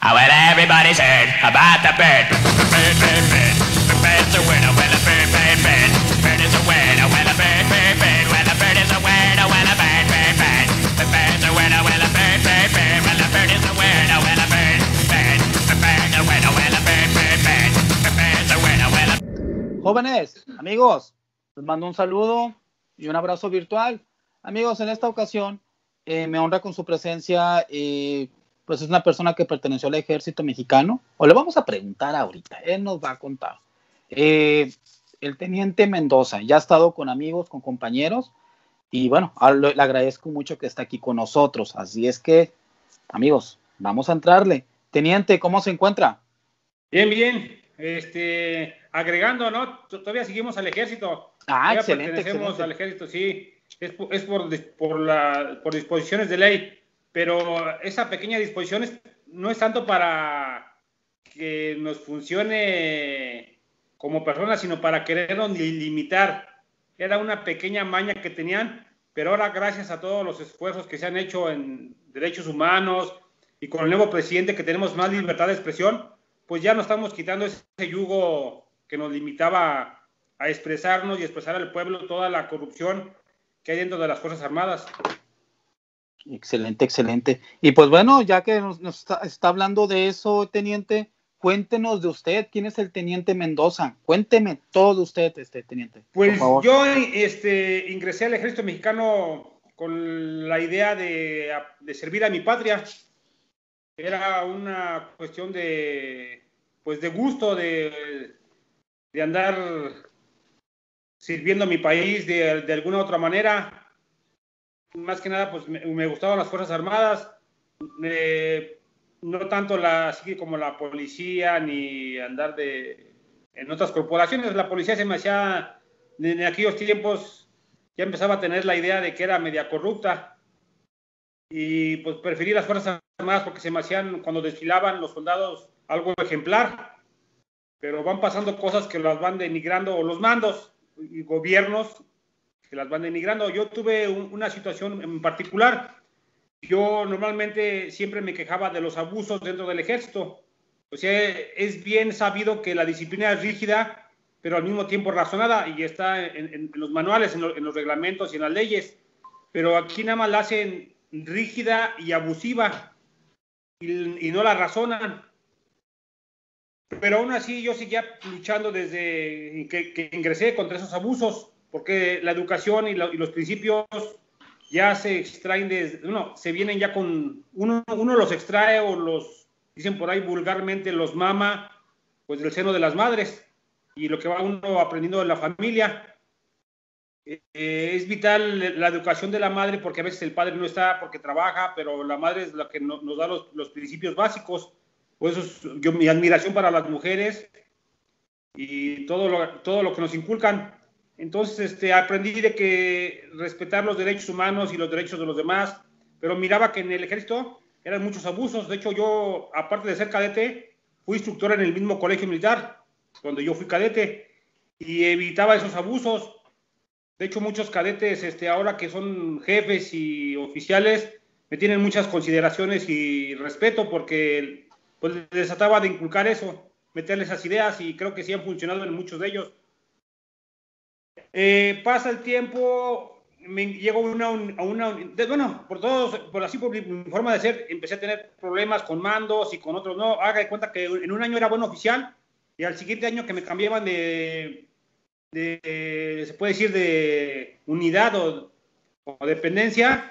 Well, everybody's heard about the bird. Bird, bird, bird. The bird's a winner. Well, a bird, bird, bird. Bird is a winner. Well, a bird, bird, bird. Well, a bird is a winner. Well, a bird, bird, bird. The bird's a winner. Well, a bird, bird, bird. Well, a bird is a winner. Well, a bird, bird. The bird's a winner. Well, a bird, bird, bird. The bird's a winner. Well, a... Jóvenes, amigos, les mando un saludo y un abrazo virtual. Amigos, en esta ocasión me honra con su presencia, pues es una persona que perteneció al ejército mexicano, o le vamos a preguntar ahorita, él nos va a contar. El teniente Mendoza, ya ha estado con amigos, con compañeros, y bueno, le agradezco mucho que está aquí con nosotros, así es que, amigos, vamos a entrarle. Teniente, ¿cómo se encuentra? Bien, bien, agregando, ¿no? Todavía seguimos al ejército. Ah, ya excelente, pertenecemos excelente. al ejército, sí. Es por disposiciones de ley, pero esa pequeña disposición no es tanto para que nos funcione como personas, sino para querernos limitar. Era una pequeña maña que tenían, pero ahora gracias a todos los esfuerzos que se han hecho en derechos humanos y con el nuevo presidente que tenemos más libertad de expresión, pues ya nos estamos quitando ese yugo que nos limitaba a expresarnos y expresar al pueblo toda la corrupción que hay dentro de las Fuerzas Armadas. Excelente, excelente. Y pues bueno, ya que nos está hablando de eso, teniente, cuéntenos de usted. ¿Quién es el teniente Mendoza? Cuénteme todo de usted, teniente. Pues por favor. yo ingresé al ejército mexicano con la idea de servir a mi patria. Era una cuestión de gusto, de andar sirviendo a mi país de alguna otra manera. Más que nada, pues me gustaban las Fuerzas Armadas, no tanto así como la policía, ni andar en otras corporaciones. La policía se me hacía, en aquellos tiempos, ya empezaba a tener la idea de que era media corrupta, y pues preferí las Fuerzas Armadas porque se me hacían, cuando desfilaban los soldados, algo ejemplar, pero van pasando cosas que las van denigrando, o los mandos y gobiernos que las van denigrando. Yo tuve una situación en particular. Yo normalmente siempre me quejaba de los abusos dentro del ejército. O sea, es bien sabido que la disciplina es rígida, pero al mismo tiempo razonada, y está en los manuales, en los reglamentos y en las leyes. Pero aquí nada más la hacen rígida y abusiva, y no la razonan. Pero aún así yo seguía luchando desde que ingresé contra esos abusos, porque la educación y los principios ya se extraen se vienen ya con, uno los extrae, o los, dicen por ahí vulgarmente, los mama, pues del seno de las madres, y lo que va uno aprendiendo de la familia. Es vital la educación de la madre, porque a veces el padre no está porque trabaja, pero la madre es la que nos da los principios básicos. Por eso mi admiración para las mujeres y todo lo que nos inculcan. Entonces aprendí de que respetar los derechos humanos y los derechos de los demás, pero miraba que en el ejército eran muchos abusos. De hecho, yo, aparte de ser cadete, fui instructor en el mismo colegio militar donde yo fui cadete, y evitaba esos abusos. De hecho, muchos cadetes ahora que son jefes y oficiales me tienen muchas consideraciones y respeto, porque pues les trataba de inculcar eso, meterles esas ideas, y creo que sí han funcionado en muchos de ellos. Pasa el tiempo, llego por mi forma de ser, empecé a tener problemas con mandos y con otros no. Haga de cuenta que en un año era buen oficial, y al siguiente año que me cambiaban se puede decir, de unidad o dependencia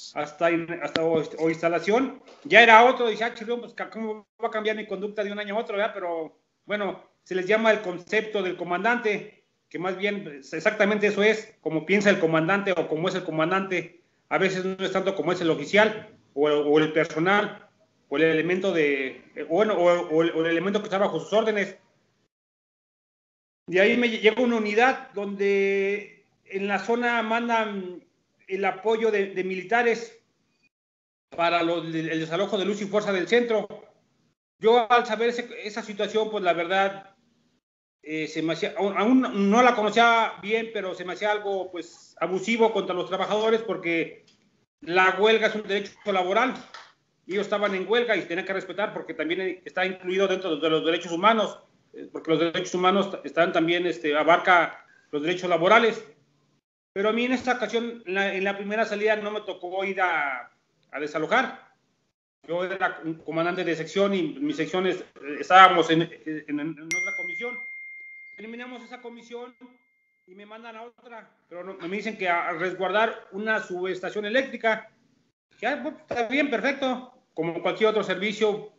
o instalación, ya era otro. Dice, pues ¿cómo va a cambiar mi conducta de un año a otro? ¿Verdad? Pero bueno, se les llama el concepto del comandante, que más bien exactamente eso es, como piensa el comandante o como es el comandante. A veces no es tanto como es el oficial o el personal o el elemento o el elemento que está bajo sus órdenes. De ahí me llegó una unidad donde en la zona mandan el apoyo de militares para el desalojo de Luz y Fuerza del centro. Yo, al saber esa situación, pues la verdad, se me hacía, aún no la conocía bien, pero se me hacía algo pues abusivo contra los trabajadores, porque la huelga es un derecho laboral, ellos estaban en huelga y tenían que respetar porque también está incluido dentro de los derechos humanos, porque los derechos humanos están también, abarca los derechos laborales. Pero a mí en esta ocasión, en la primera salida no me tocó ir a desalojar. Yo era un comandante de sección y mis secciones estábamos en otra comisión. Eliminamos esa comisión y me mandan a otra, pero no, me dicen que a resguardar una subestación eléctrica. Ya, pues, está bien, perfecto. Como cualquier otro servicio,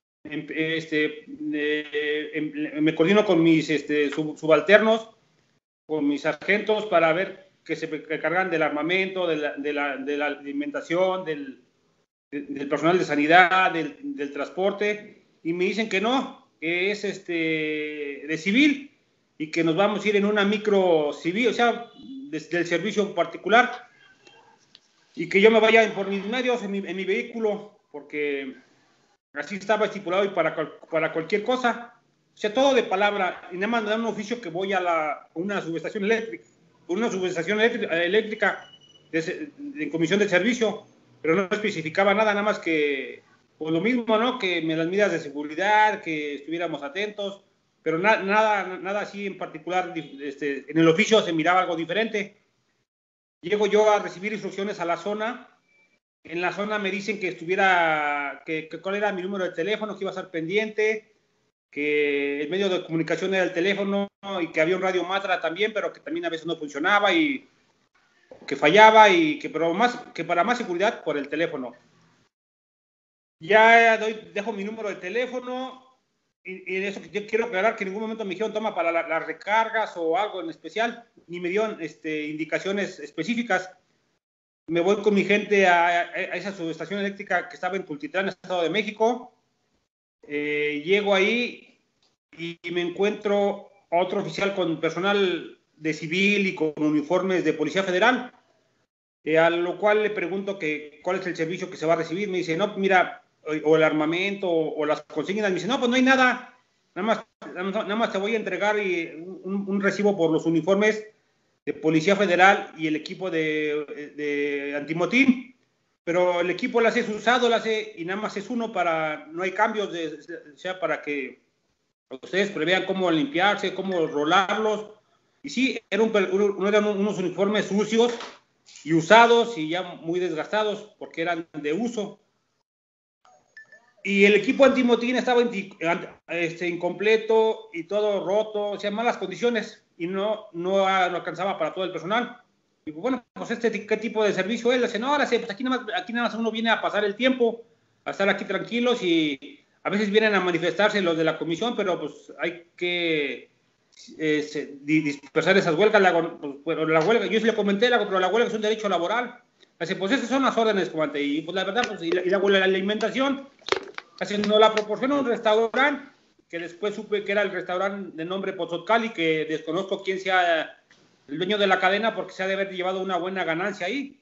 me coordino con mis subalternos, con mis sargentos para ver que se cargan del armamento, de la alimentación, del personal de sanidad, del transporte, y me dicen que no, que es de civil y que nos vamos a ir en una micro civil, o sea, del servicio particular, y que yo me vaya por mis medios en mi vehículo, porque así estaba estipulado y para cualquier cosa, o sea, todo de palabra, y nada más me dan un oficio que voy a una subestación eléctrica en comisión de servicio, pero no especificaba nada más que pues lo mismo, ¿no? Que las medidas de seguridad, que estuviéramos atentos, pero nada así en particular. En el oficio se miraba algo diferente. Llego yo a recibir instrucciones a la zona. En la zona me dicen que cuál era mi número de teléfono, que iba a estar pendiente, que el medio de comunicación era el teléfono y que había un radio Matra también, pero que también a veces no funcionaba y que fallaba y que para más seguridad por el teléfono. Ya dejo mi número de teléfono y eso yo quiero aclarar que en ningún momento me dijeron toma para las recargas o algo en especial, ni me dieron indicaciones específicas. Me voy con mi gente a esa subestación eléctrica que estaba en Tultitlán, Estado de México. Llego ahí y me encuentro a otro oficial con personal de civil y con uniformes de Policía Federal, a lo cual le pregunto cuál es el servicio que se va a recibir. Me dice, no, mira, o el armamento o las consignas. Me dice, no, pues no hay nada, nada más te voy a entregar un recibo por los uniformes de Policía Federal y el equipo de antimotín, pero el equipo lo hace usado, y nada más es uno, no hay cambios, o sea, para que ustedes prevean cómo limpiarse, cómo rolarlos. Y sí, eran unos uniformes sucios y usados y ya muy desgastados porque eran de uso. Y el equipo antimotín estaba incompleto y todo roto, o sea, malas condiciones y no alcanzaba para todo el personal. Y bueno, pues ¿qué tipo de servicio es? Le dice, no, ahora sí, pues aquí nada más uno viene a pasar el tiempo, a estar aquí tranquilos y a veces vienen a manifestarse los de la comisión, pero pues hay que dispersar esas huelgas. La huelga, yo sí le comenté, pero la huelga es un derecho laboral. Dice, pues esas son las órdenes, comandante, y pues la verdad, pues, y la alimentación, así nos la proporciona un restaurante, que después supe que era el restaurante de nombre Pozotkali, que desconozco quién sea el dueño de la cadena, porque se ha de haber llevado una buena ganancia ahí.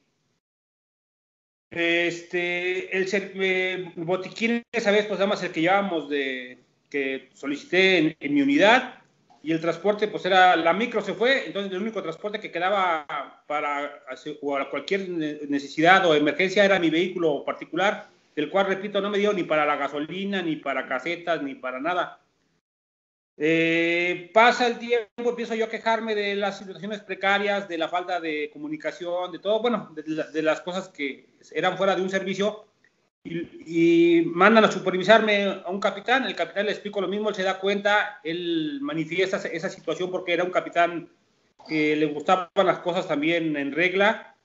El botiquín, esa vez, pues además el que llevábamos que solicité en mi unidad, y el transporte, pues era, la micro se fue, entonces el único transporte que quedaba para cualquier necesidad o emergencia era mi vehículo particular, del cual, repito, no me dio ni para la gasolina, ni para casetas, ni para nada. Pasa el tiempo, empiezo yo a quejarme de las situaciones precarias, de la falta de comunicación, de todo, bueno, de las cosas que eran fuera de un servicio, y mandan a supervisarme a un capitán. El capitán le explico lo mismo, él se da cuenta, él manifiesta esa situación porque era un capitán que le gustaban las cosas también en regla.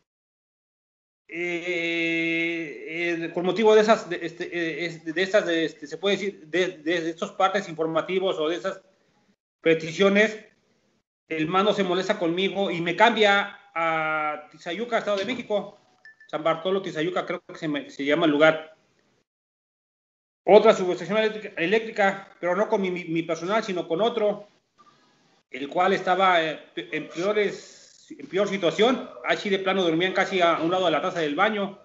Con motivo de esas, se puede decir, de estos partes informativos o de esas peticiones, el mando se molesta conmigo y me cambia a Tizayuca, Estado de México. San Bartolo, Tizayuca, creo que se llama el lugar. Otra subestación eléctrica, pero no con mi personal, sino con otro, el cual estaba en peor situación. Así de plano dormían casi a un lado de la taza del baño.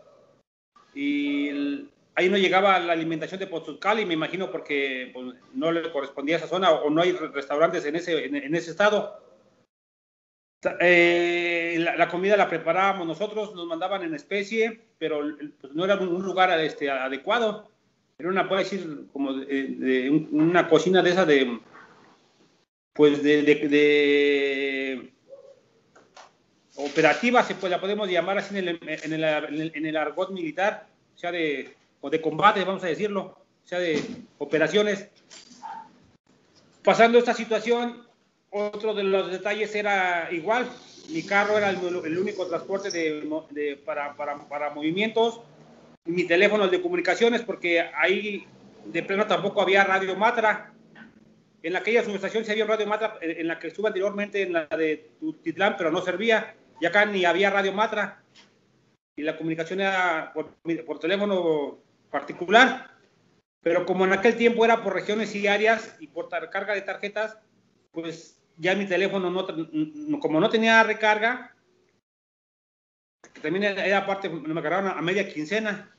Y ahí no llegaba la alimentación de Pozotkali, me imagino porque pues, no le correspondía a esa zona o no hay restaurantes en ese estado. La comida la preparábamos nosotros, nos mandaban en especie, pero pues, no era un lugar adecuado. Era una, puedo decir, como una cocina de esa pues de operativa, la podemos llamar así en el argot militar, o sea, o de combate, vamos a decirlo, o sea, de operaciones. Pasando esta situación, otro de los detalles era igual, mi carro era el único transporte para movimientos, y mi teléfono el de comunicaciones, porque ahí de pleno tampoco había radio Matra. En aquella subestación sí había radio Matra, en la que estuve anteriormente, en la de Tutitlán, pero no servía, y acá ni había radio Matra, y la comunicación era por teléfono particular. Pero como en aquel tiempo era por regiones y áreas y por carga de tarjetas, pues ya mi teléfono, como no tenía recarga, que también era parte, me cargaron a media quincena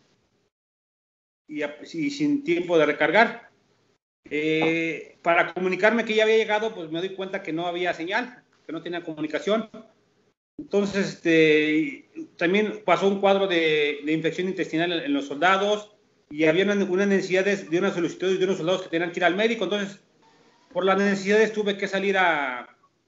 y sin tiempo de recargar. Para comunicarme que ya había llegado, pues me doy cuenta que no había señal, que no tenía comunicación. Entonces, también pasó un cuadro de infección intestinal en los soldados, y había una necesidad de una solicitud de unos soldados que tenían que ir al médico. Entonces, por las necesidades tuve que salir a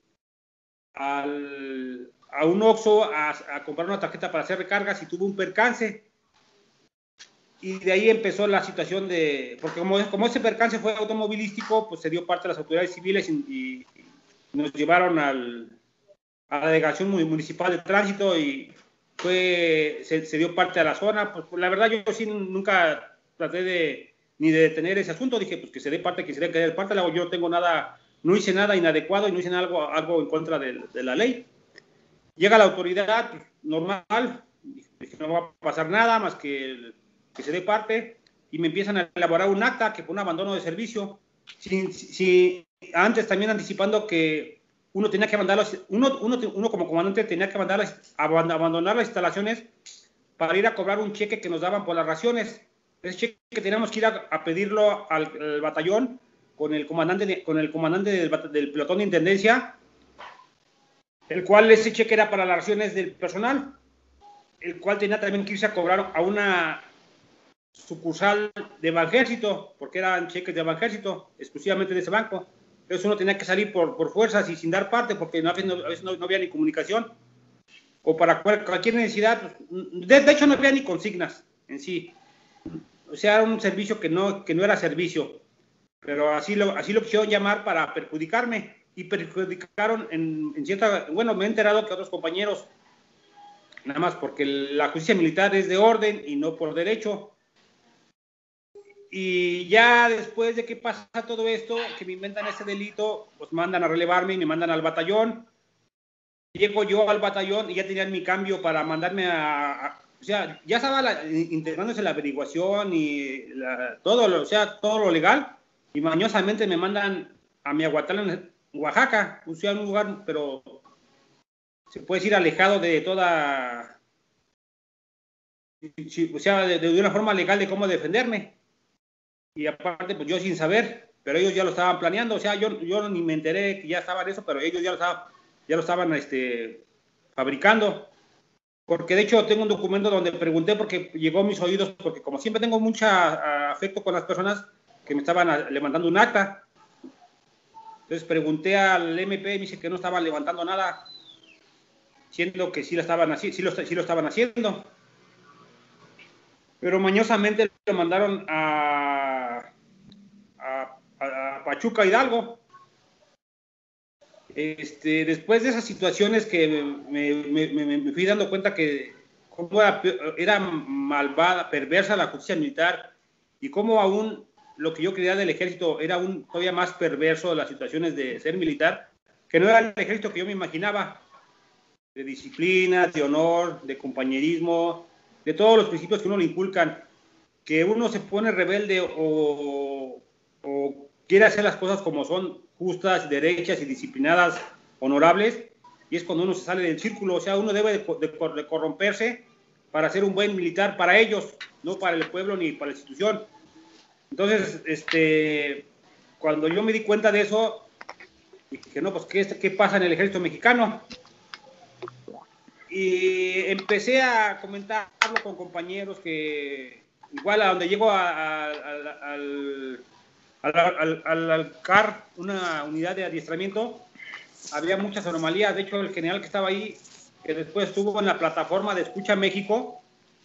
un Oxxo a comprar una tarjeta para hacer recargas, y tuve un percance. Y de ahí empezó la situación porque como ese percance fue automovilístico, pues se dio parte a las autoridades civiles y nos llevaron a la delegación municipal de tránsito, y se dio parte a la zona. Pues la verdad yo sí nunca traté ni de detener ese asunto. Dije, pues que se dé parte, que se dé que dé parte. Yo no tengo nada, no hice nada inadecuado y no hice algo en contra de la ley. Llega la autoridad, pues, normal, dije, no va a pasar nada más que se dé parte, y me empiezan a elaborar un acta que fue un abandono de servicio, antes también anticipando que uno tenía que uno como comandante tenía que abandonar las instalaciones para ir a cobrar un cheque que nos daban por las raciones. Ese cheque teníamos que ir a pedirlo al batallón con el comandante del pelotón de intendencia, el cual ese cheque era para las raciones del personal, el cual tenía también que irse a cobrar a una sucursal de Banjército, porque eran cheques de Banjército, exclusivamente de ese banco. Entonces uno tenía que salir por fuerzas y sin dar parte, porque a veces no había ni comunicación, o para cualquier necesidad. De hecho no había ni consignas en sí. O sea, era un servicio que no era servicio, pero así lo quisieron llamar para perjudicarme, y perjudicaron en cierta... Bueno, me he enterado que otros compañeros, nada más porque la justicia militar es de orden y no por derecho. Y ya después de que pasa todo esto, que me inventan ese delito, pues mandan a relevarme y me mandan al batallón. Llego yo al batallón y ya tenían mi cambio para mandarme o sea, ya estaba integrándose la averiguación y todo lo legal, y mañosamente me mandan a Miahuatlán, en Oaxaca, o sea, un lugar, pero se puede decir alejado de toda, o sea, de una forma legal de cómo defenderme. Y aparte, pues yo sin saber, pero ellos ya lo estaban planeando. O sea, yo ni me enteré que ya estaba en eso, pero ellos ya lo estaban fabricando. Porque de hecho tengo un documento donde pregunté, porque llegó a mis oídos, porque como siempre tengo mucho afecto con las personas, que me estaban levantando un acta. Entonces pregunté al MP y me dice que no estaban levantando nada, siendo que sí lo estaban haciendo. Pero mañosamente lo mandaron a Pachuca, Hidalgo. Después de esas situaciones que me fui dando cuenta que cómo era malvada, perversa la justicia militar, y cómo aún lo que yo creía del ejército era aún todavía más perverso, las situaciones de ser militar, que no era el ejército que yo me imaginaba, de disciplina, de honor, de compañerismo, de todos los principios que uno le inculcan. Que uno se pone rebelde o quiere hacer las cosas como son, justas, derechas y disciplinadas, honorables, y es cuando uno se sale del círculo. O sea, uno debe de corromperse para ser un buen militar para ellos, no para el pueblo ni para la institución. Entonces, cuando yo me di cuenta de eso, dije, no, pues, ¿qué pasa en el ejército mexicano? Y empecé a comentarlo con compañeros que igual a donde llego al CAR, una unidad de adiestramiento, había muchas anomalías. De hecho, el general que estaba ahí, que después estuvo en la plataforma de Escucha México,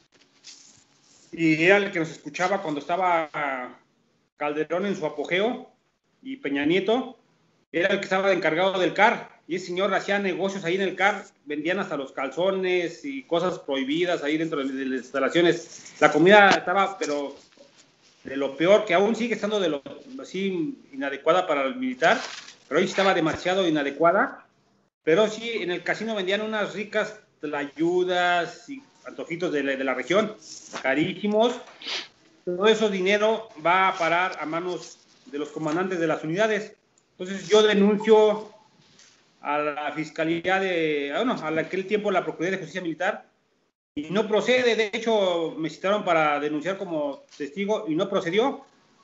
y era el que nos escuchaba cuando estaba Calderón en su apogeo y Peña Nieto, era el que estaba encargado del CAR, y ese señor hacía negocios ahí en el CAR, vendían hasta los calzones y cosas prohibidas ahí dentro de las instalaciones. La comida estaba, pero de lo peor, que aún sigue estando de lo así inadecuada para el militar, pero hoy estaba demasiado inadecuada. Pero sí, en el casino vendían unas ricas tlayudas y antojitos de la región, carísimos. Todo ese dinero va a parar a manos de los comandantes de las unidades. Entonces yo denuncio a la Fiscalía a aquel tiempo la Procuraduría de Justicia Militar, y no procede. De hecho, me citaron para denunciar como testigo y no procedió.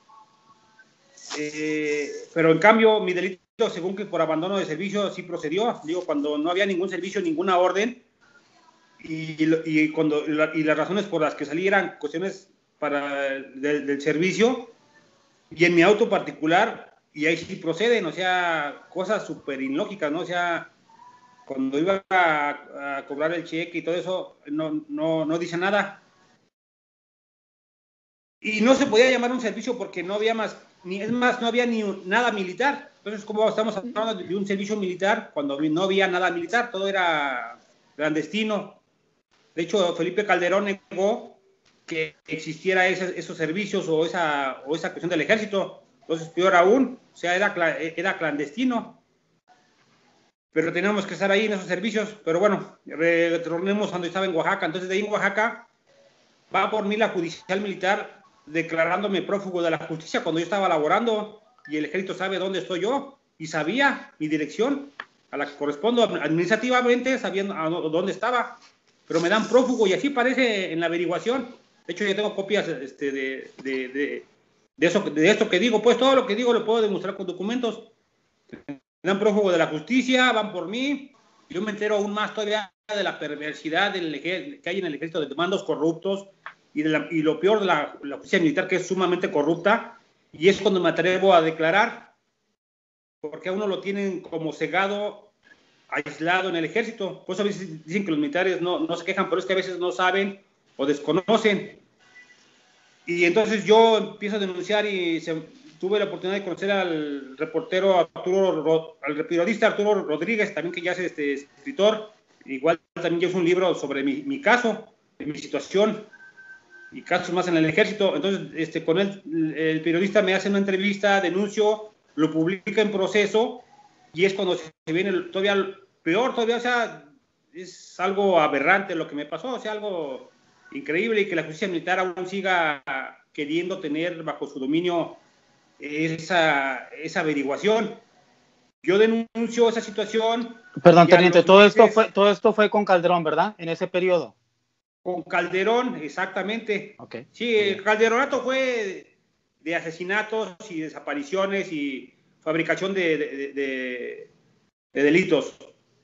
Pero en cambio, mi delito, según que por abandono de servicio, sí procedió. Digo, cuando no había ningún servicio, ninguna orden, y las razones por las que salí eran cuestiones del servicio, y en mi auto particular, y ahí sí proceden, o sea, cosas súper ilógicas, ¿no? O sea, cuando iba a cobrar el cheque y todo eso, no dice nada. Y no se podía llamar un servicio porque no había no había ni nada militar. Entonces, ¿cómo estamos hablando de un servicio militar cuando no había nada militar? Todo era clandestino. De hecho, Felipe Calderón negó que existiera esos servicios o esa cuestión del ejército. Entonces, peor aún, o sea, era clandestino. Pero teníamos que estar ahí en esos servicios. Pero bueno, retornemos cuando estaba en Oaxaca. Entonces, de ahí en Oaxaca va por mí la judicial militar declarándome prófugo de la justicia cuando yo estaba laborando, y el ejército sabe dónde estoy yo y sabía mi dirección a la que correspondo administrativamente, sabiendo dónde estaba, pero me dan prófugo, y así parece en la averiguación. De hecho, yo tengo copias de esto que digo, pues todo lo que digo lo puedo demostrar con documentos. Me dan prófugo de la justicia, van por mí. Yo me entero aún más todavía de la perversidad que hay en el ejército, de mandos corruptos, y lo peor de la justicia militar, que es sumamente corrupta. Y es cuando me atrevo a declarar, porque a uno lo tienen como cegado, aislado en el ejército. Por eso a veces dicen que los militares no se quejan, pero es que a veces no saben o desconocen. Y entonces yo empiezo a denunciar, y tuve la oportunidad de conocer al reportero al periodista Arturo Rodríguez, también, que ya es escritor. Igual también lleva un libro sobre mi caso, de mi situación y casos más en el ejército. Entonces, con él, el periodista me hace una entrevista, denuncio, lo publica en proceso, y es cuando se viene todavía peor, o sea, es algo aberrante lo que me pasó, o sea, algo increíble, y que la justicia militar aún siga queriendo tener bajo su dominio esa averiguación. Yo denuncio esa situación. Perdón, teniente, todo esto fue con Calderón, ¿verdad? En ese periodo. Con Calderón, exactamente. Okay. Sí, el Calderonato fue de asesinatos y desapariciones y fabricación de delitos.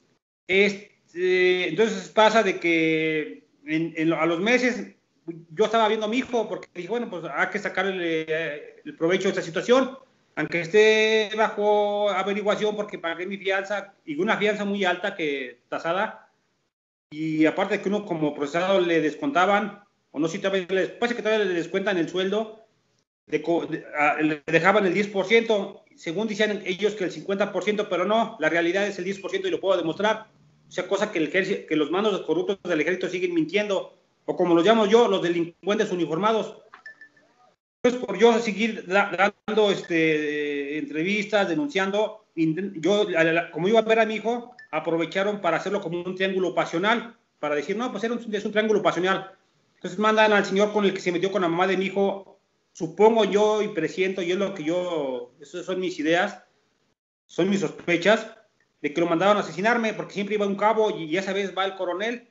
Entonces pasa de que a los meses yo estaba viendo a mi hijo, porque dije, bueno, pues hay que sacarle el provecho de esta situación, aunque esté bajo averiguación, porque pagué mi fianza, y una fianza muy alta tasada. Y aparte de que uno como procesado le descontaban, o no sé si parece que todavía le descuentan el sueldo, le dejaban el 10%, según decían ellos que el 50%, pero no, la realidad es el 10%, y lo puedo demostrar. O sea, cosa que los mandos corruptos del ejército siguen mintiendo, o como los llamo yo, los delincuentes uniformados. Entonces, por yo seguir dando entrevistas, denunciando, como iba a ver a mi hijo, aprovecharon para hacerlo como un triángulo pasional, para decir, no, pues es un triángulo pasional. Entonces mandan al señor con el que se metió con la mamá de mi hijo, supongo yo y presiento, y es lo que esas son mis ideas, son mis sospechas, de que lo mandaron a asesinarme, porque siempre iba un cabo, y esa vez va el coronel,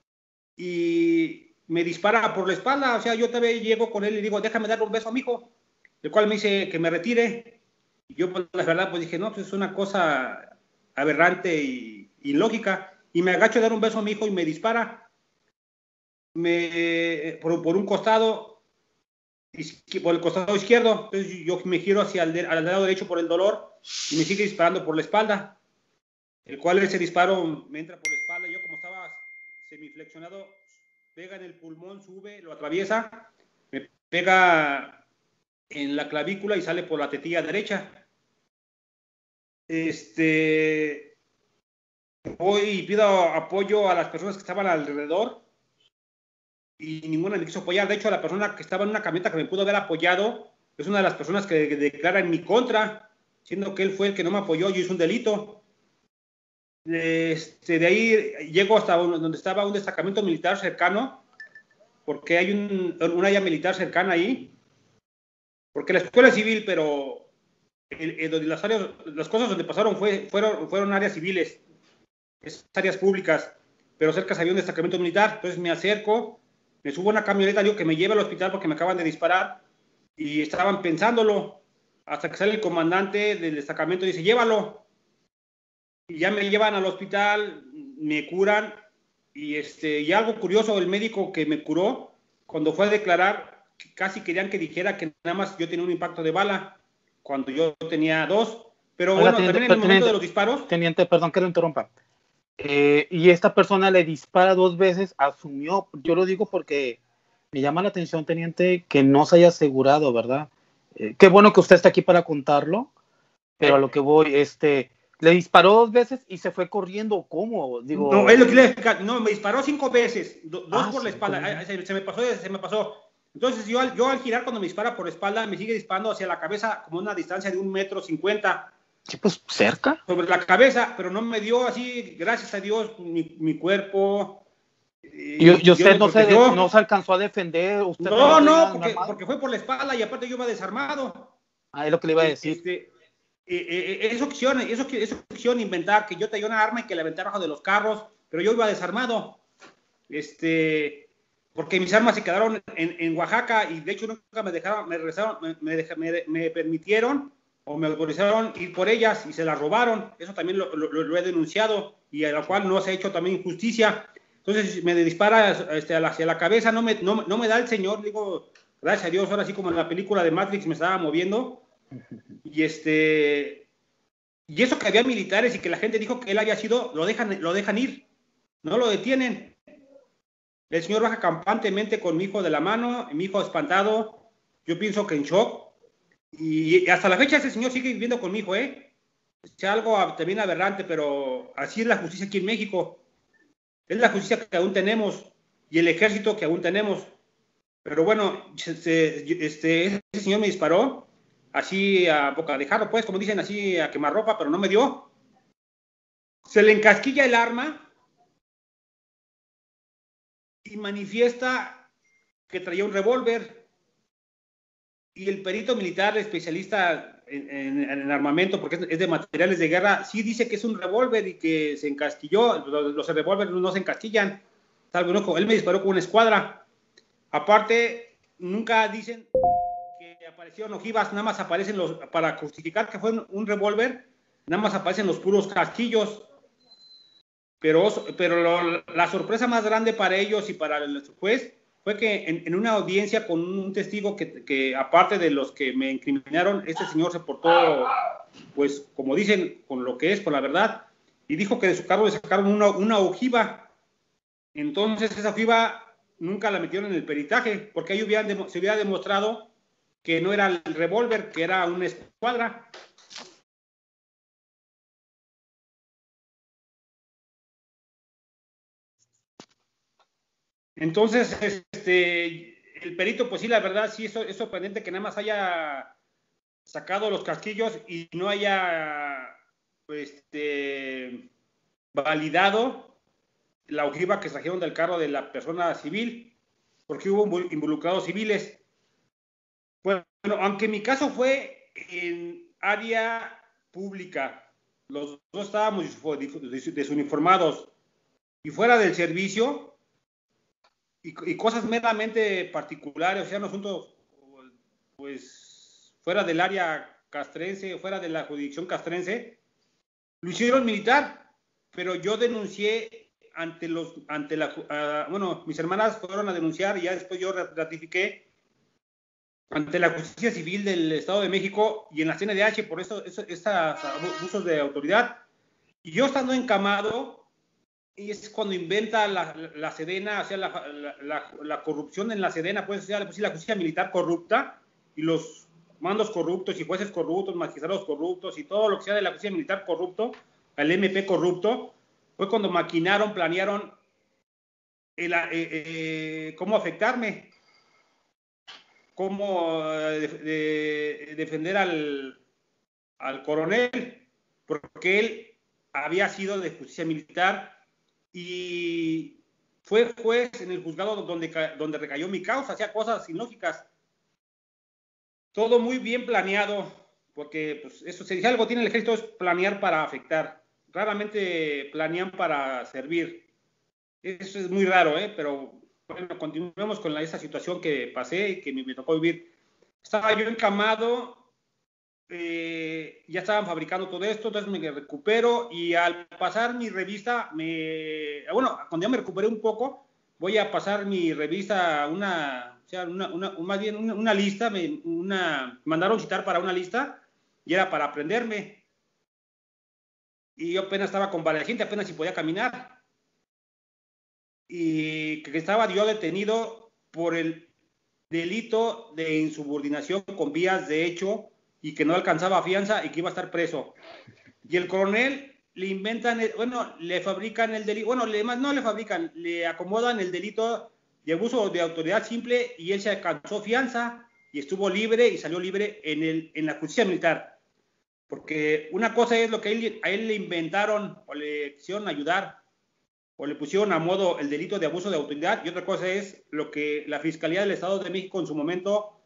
y me dispara por la espalda. O sea, yo también llego con él y digo, déjame darle un beso a mi hijo, el cual me dice que me retire. Y yo, pues, la verdad, pues dije, no, pues es una cosa aberrante y ilógica. y me agacho a dar un beso a mi hijo y me dispara por un costado, por el costado izquierdo. Entonces yo me giro hacia al lado derecho por el dolor y me sigue disparando por la espalda, el cual ese disparo me entra por la espalda. Yo, como estaba semiflexionado, pega en el pulmón, sube, lo atraviesa, me pega en la clavícula y sale por la tetilla derecha. Voy y pido apoyo a las personas que estaban alrededor y ninguna me quiso apoyar. De hecho, la persona que estaba en una camioneta que me pudo haber apoyado es una de las personas que declara en mi contra, siendo que él fue el que no me apoyó y hizo un delito. De ahí llego hasta donde estaba un destacamento militar cercano, porque hay una área militar cercana ahí, porque la escuela es civil, pero las cosas donde pasaron fueron áreas civiles, áreas públicas, pero cerca había un destacamento militar. Entonces me acerco, me subo a una camioneta, digo que me lleve al hospital porque me acaban de disparar, y estaban pensándolo, hasta que sale el comandante del destacamento y dice, llévalo. Y ya me llevan al hospital, me curan, y algo curioso, el médico que me curó, cuando fue a declarar, casi querían que dijera que nada más yo tenía un impacto de bala, cuando yo tenía 2. Pero Oiga, bueno, también en el momento de los disparos... Teniente, perdón que lo interrumpa. Y esta persona le dispara 2 veces, asumió, yo lo digo porque me llama la atención, teniente, que no se haya asegurado, ¿verdad? Qué bueno que usted está aquí para contarlo, pero a lo que voy, le disparó 2 veces y se fue corriendo, ¿cómo? Digo, no, es lo que le explicar. No, me disparó 5 veces, 2 por la sí, espalda. Se me pasó. Entonces yo al girar, cuando me dispara por la espalda, me sigue disparando hacia la cabeza como una distancia de 1,50 m. Sí, pues cerca. Sobre la cabeza, pero no me dio así, gracias a Dios, mi cuerpo. Y usted no se alcanzó a defender. ¿Usted no, porque fue por la espalda y aparte yo iba desarmado. Es lo que le iba a decir. Eso quisieron inventar, que yo tenía una arma y que la aventé abajo de los carros, pero yo iba desarmado. Porque mis armas se quedaron en Oaxaca y de hecho nunca me dejaron, me permitieron o me autorizaron ir por ellas y se las robaron. Eso también lo he denunciado y a lo cual no se ha hecho también justicia. Entonces me dispara hacia la cabeza, no me da el señor, digo, gracias a Dios, ahora sí como en la película de Matrix me estaba moviendo. Y eso que había militares y que la gente dijo que él había sido, lo dejan ir, no lo detienen. El señor baja campantemente con mi hijo de la mano, mi hijo espantado, yo pienso que en shock. Y hasta la fecha ese señor sigue viviendo con mi hijo, Es algo también aberrante, pero así es la justicia aquí en México. Es la justicia que aún tenemos y el ejército que aún tenemos. Pero bueno, ese señor me disparó así a boca de jarro, pues, como dicen, así a quemarropa, pero no me dio. Se le encasquilla el arma y manifiesta que traía un revólver. Y el perito militar especialista en armamento, porque es de materiales de guerra, sí dice que es un revólver y que se encasquilló. Los revólveres no se encasquillan. Él me disparó con una escuadra. Aparte, nunca dicen que aparecieron ojivas, nada más aparecen para justificar que fue un revólver, nada más aparecen los puros casquillos. Pero la sorpresa más grande para ellos y para el juez fue que en una audiencia con un testigo que aparte de los que me incriminaron, este señor se portó, pues, como dicen, con lo que es, con la verdad, y dijo que de su carro le sacaron una ojiva. Entonces esa ojiva nunca la metieron en el peritaje, porque ahí se hubiera demostrado que no era el revólver, que era una escuadra. Entonces, el perito, pues sí, la verdad, sí, es sorprendente que nada más haya sacado los casquillos y no haya validado la ojiva que trajeron del carro de la persona civil, porque hubo involucrados civiles. Bueno, aunque mi caso fue en área pública, los dos estábamos desuniformados y fuera del servicio, y cosas meramente particulares, o sea, no asuntos, pues, fuera del área castrense, fuera de la jurisdicción castrense, lo hicieron militar. pero yo denuncié bueno, mis hermanas fueron a denunciar y ya después yo ratifiqué ante la Justicia Civil del Estado de México y en la CNDH por estos abusos de autoridad. Y yo estando encamado, y es cuando inventa la Sedena, o sea, la corrupción en la Sedena, pues, o sea, la justicia militar corrupta y los mandos corruptos y jueces corruptos, magistrados corruptos y todo lo que sea de la justicia militar corrupto, el MP corrupto, fue cuando maquinaron, planearon cómo afectarme, cómo defender al coronel, porque él había sido de justicia militar y fue juez en el juzgado donde recayó mi causa, hacía cosas ilógicas. Todo muy bien planeado, porque pues, eso, si algo tiene el ejército es planear para afectar. Raramente planean para servir. Eso es muy raro, pero bueno, continuemos con esa situación que pasé y que me tocó vivir. Estaba yo encamado, ya estaban fabricando todo esto, entonces me recupero y al pasar mi revista, cuando ya me recuperé un poco, voy a pasar mi revista más bien una lista, me mandaron citar para una lista y era para aprenderme. Y yo apenas estaba convaleciente, apenas si podía caminar. Y que estaba yo detenido por el delito de insubordinación con vías de hecho y que no alcanzaba fianza y que iba a estar preso. Y el coronel le inventan, le fabrican el delito, le acomodan el delito de abuso de autoridad simple y él se alcanzó fianza y estuvo libre y salió libre en la justicia militar. Porque una cosa es lo que a él le inventaron o le quisieron ayudar o le pusieron a modo el delito de abuso de autoridad y otra cosa es lo que la Fiscalía del Estado de México en su momento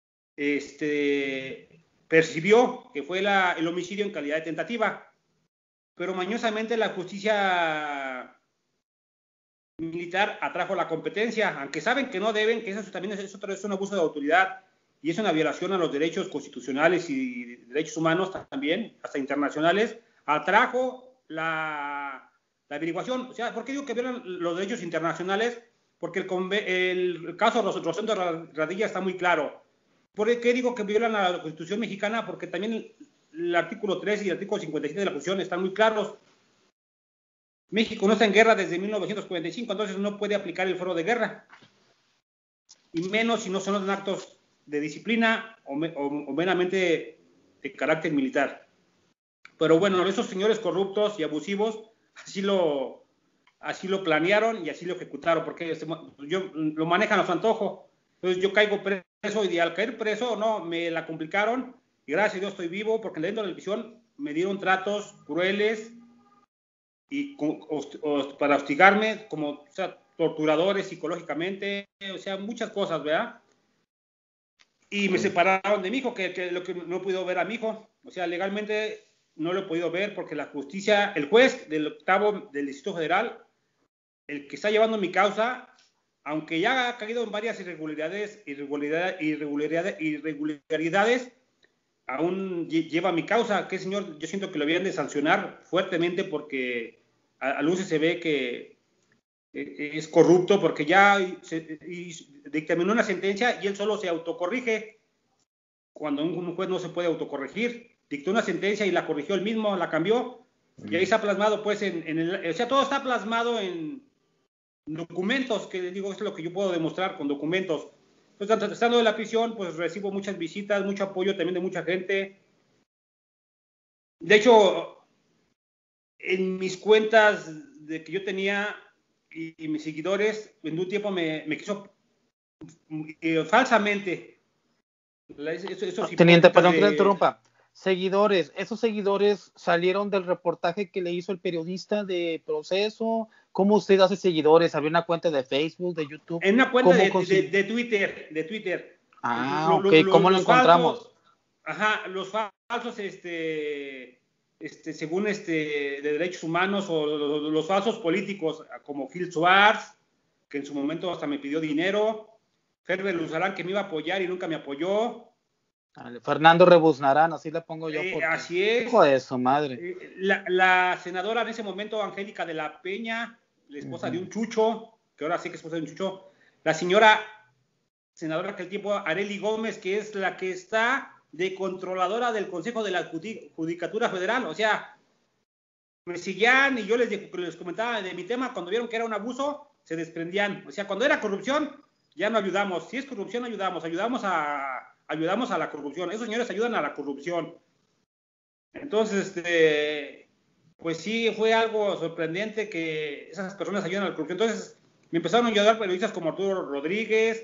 percibió, que fue el homicidio en calidad de tentativa. Pero mañosamente la justicia militar atrajo la competencia, aunque saben que no deben, que eso también es un abuso de autoridad y es una violación a los derechos constitucionales y derechos humanos también, hasta internacionales, atrajo la averiguación. O sea, ¿por qué digo que violan los derechos internacionales? Porque el caso Rosendo Radilla está muy claro. ¿Por qué digo que violan a la Constitución mexicana? Porque también el artículo 3 y el artículo 57 de la Constitución están muy claros. México no está en guerra desde 1945, entonces no puede aplicar el fuero de guerra. Y menos si no son actos de disciplina o meramente de carácter militar. Pero bueno, esos señores corruptos y abusivos así lo planearon y así lo ejecutaron, porque lo manejan a su antojo. Entonces yo caigo preso y al caer preso, no, me la complicaron y gracias a Dios estoy vivo porque dentro de la prisión me dieron tratos crueles y para hostigarme, como torturadores psicológicamente, o sea, muchas cosas, ¿verdad? Y me separaron de mi hijo, que lo que no he podido ver a mi hijo, o sea, legalmente no lo he podido ver porque la justicia, el juez del octavo del Distrito Federal, el que está llevando mi causa, aunque ya ha caído en varias irregularidades, aún lleva mi causa, que señor, yo siento que lo habían de sancionar fuertemente porque a luces se ve que es corrupto porque ya dictaminó una sentencia y él solo se autocorrige cuando un juez no se puede autocorregir. Dictó una sentencia y la corrigió él mismo, la cambió y ahí está plasmado pues o sea, todo está plasmado en documentos, que digo, esto es lo que yo puedo demostrar con documentos. Pues estando en la prisión, pues recibo muchas visitas, mucho apoyo también de mucha gente. De hecho, en mis cuentas de que yo tenía y mis seguidores, en un tiempo me quiso falsamente. Teniente, perdón que le interrumpa. Seguidores, ¿esos seguidores salieron del reportaje que le hizo el periodista de Proceso? ¿Cómo usted hace seguidores? ¿Había una cuenta de Facebook, de YouTube? En una cuenta de Twitter. Ok, ¿cómo lo encontramos? Los falsos, según de derechos humanos o los falsos políticos, como Gil Schwartz, que en su momento hasta me pidió dinero, Ferber Luzarán, que me iba a apoyar y nunca me apoyó, Fernando Rebuznarán, así le pongo yo. Así es. Hijo de su madre. La senadora en ese momento, Angélica de la Peña, la esposa de un chucho, que ahora sí que es esposa de un chucho. La señora senadora que el tiempo, Arely Gómez, que es la que está de controladora del Consejo de la Judicatura Federal. O sea, me seguían y yo les comentaba de mi tema, cuando vieron que era un abuso, se desprendían. O sea, cuando era corrupción, ya no ayudamos. Si es corrupción, ayudamos a la corrupción. Esos señores ayudan a la corrupción. Entonces, pues sí, fue algo sorprendente que esas personas ayudan a la corrupción. Entonces, me empezaron a ayudar periodistas como Arturo Rodríguez,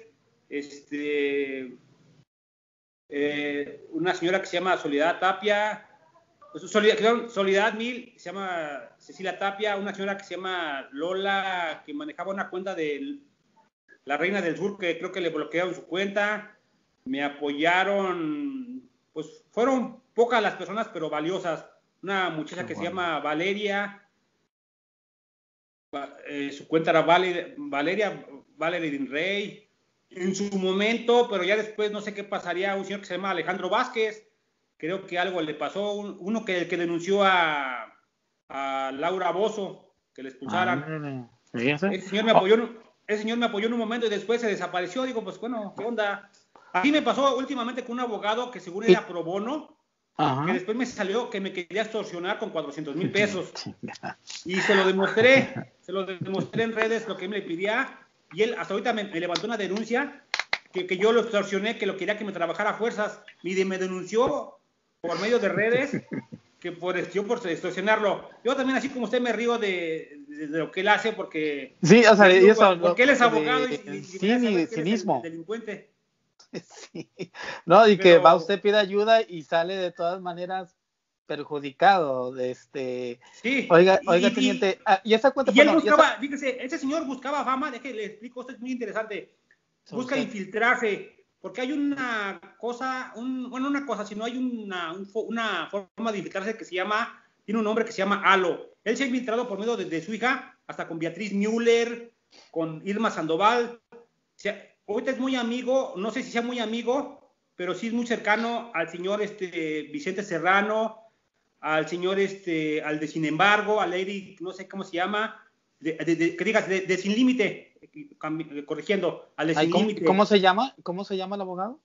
una señora que se llama Soledad Tapia, Soledad Mil, se llama Cecilia Tapia, una señora que se llama Lola, que manejaba una cuenta de la Reina del Sur, que creo que le bloquearon su cuenta. Me apoyaron, pues fueron pocas las personas, pero valiosas. Una muchacha que se llama Valeria, su cuenta era Valeria Rey, en su momento, pero ya después no sé qué pasaría. Un señor que se llama Alejandro Vázquez, creo que algo le pasó, uno que denunció a Laura Bozo, que le expulsaran. Ese señor me apoyó en un momento y después se desapareció. Digo, pues bueno, ¿qué onda? A mí me pasó últimamente con un abogado que según era pro bono, que después me salió que me quería extorsionar con 400,000 pesos. Y se lo demostré en redes lo que él me pedía, y él hasta ahorita me levantó una denuncia que yo lo extorsioné, que lo quería que me trabajara a fuerzas, y me denunció por medio de redes que por extorsionarlo. Yo también, así como usted, me río de lo que él hace, porque sí, o sea, digo, eso, porque él es abogado y cinismo. Es el delincuente. Sí. No, y que va usted, pide ayuda y sale de todas maneras perjudicado. Sí. Oiga, teniente, y esa cuenta. Y él buscaba, fíjese, ese señor buscaba fama, le explico, esto es muy interesante. Busca infiltrarse, porque hay una cosa, sino hay una forma de infiltrarse que tiene un nombre que se llama Halo. Él se ha infiltrado por medio de su hija, hasta con Beatriz Müller, con Irma Sandoval. O sea, ahorita es muy amigo, no sé si sea muy amigo, pero sí es muy cercano al señor Vicente Serrano, al señor al de Sin Embargo, al Eric, no sé cómo se llama, que digas, de Sin Límite, corrigiendo, al de Sin Límite. ¿Cómo se llama el abogado?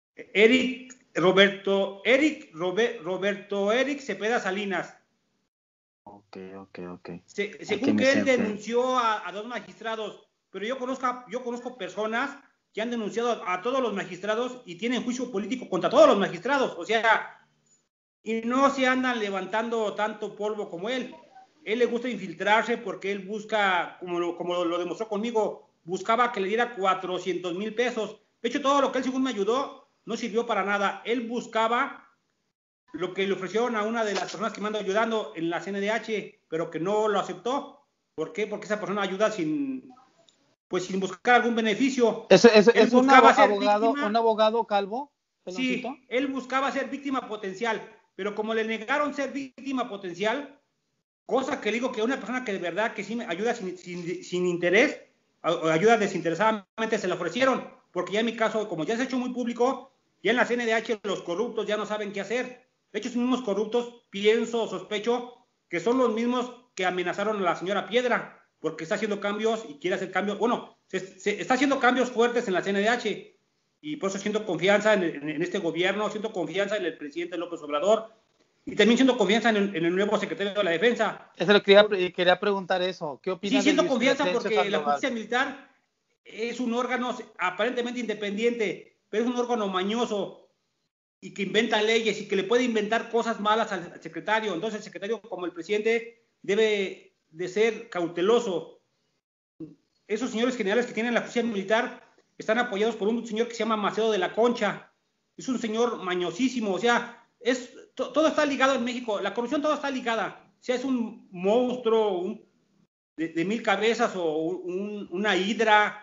Roberto Eric Cepeda Salinas. Ok. Según que él denunció a 2 magistrados, pero yo conozco personas que han denunciado a todos los magistrados y tienen juicio político contra todos los magistrados, o sea, y no se andan levantando tanto polvo como él. Él le gusta infiltrarse porque él busca, como lo demostró conmigo, buscaba que le diera 400,000 pesos. De hecho, todo lo que él según me ayudó no sirvió para nada. Él buscaba lo que le ofrecieron a una de las personas que me anda ayudando en la CNDH, pero que no lo aceptó. ¿Por qué? Porque esa persona ayuda sin buscar algún beneficio. ¿Es un abogado calvo? Sí, él buscaba ser víctima potencial, pero como le negaron ser víctima potencial, cosa que le digo que una persona que de verdad que sí me ayuda sin interés, ayuda desinteresadamente, se le ofrecieron, porque ya en mi caso, como ya se ha hecho muy público, ya en la CNDH los corruptos ya no saben qué hacer. De hecho, esos mismos corruptos, sospecho, que son los mismos que amenazaron a la señora Piedra, porque está haciendo cambios y quiere hacer cambios. Bueno, se está haciendo cambios fuertes en la CNDH, y por eso siento confianza en este gobierno, siento confianza en el presidente López Obrador, y también siento confianza en el nuevo secretario de la Defensa. Eso le quería preguntar eso. ¿Qué opinas? Sí, siento confianza porque la justicia militar es un órgano aparentemente independiente, pero es un órgano mañoso y que inventa leyes y que le puede inventar cosas malas al secretario. Entonces el secretario, como el presidente, debe de ser cauteloso. Esos señores generales que tienen la justicia militar están apoyados por un señor que se llama Macedo de la Concha. Es un señor mañosísimo, o sea, todo está ligado en México, la corrupción todo está ligada. O sea, es un monstruo de 1000 cabezas, o una hidra,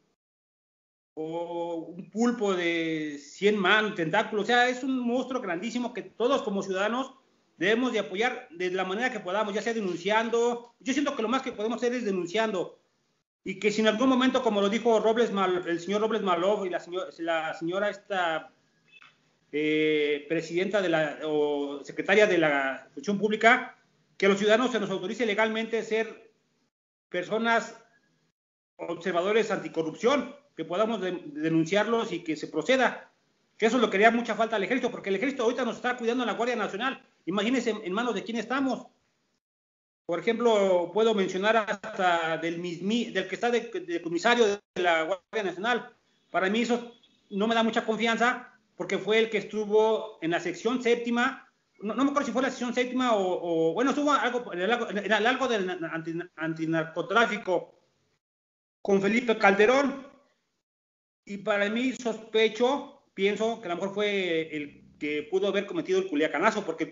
o un pulpo de 100 tentáculos. O sea, es un monstruo grandísimo que todos como ciudadanos debemos de apoyar de la manera que podamos, ya sea denunciando. Yo siento que lo más que podemos hacer es denunciando, y que si en algún momento, como lo dijo el señor Robles Malov y la señora presidenta o secretaria de la Función Pública, que a los ciudadanos se nos autorice legalmente ser personas observadores anticorrupción, que podamos denunciarlos y que se proceda. Que eso es lo que haría mucha falta al ejército, porque el ejército ahorita nos está cuidando en la Guardia Nacional. Imagínense en manos de quién estamos. Por ejemplo, puedo mencionar hasta del que está de comisario de la Guardia Nacional. Para mí eso no me da mucha confianza, porque fue el que estuvo en la sección séptima, no me acuerdo si fue la sección séptima o bueno, estuvo en algo del antinarcotráfico con Felipe Calderón. Y para mí pienso que a lo mejor fue el que pudo haber cometido el culiacanazo, porque el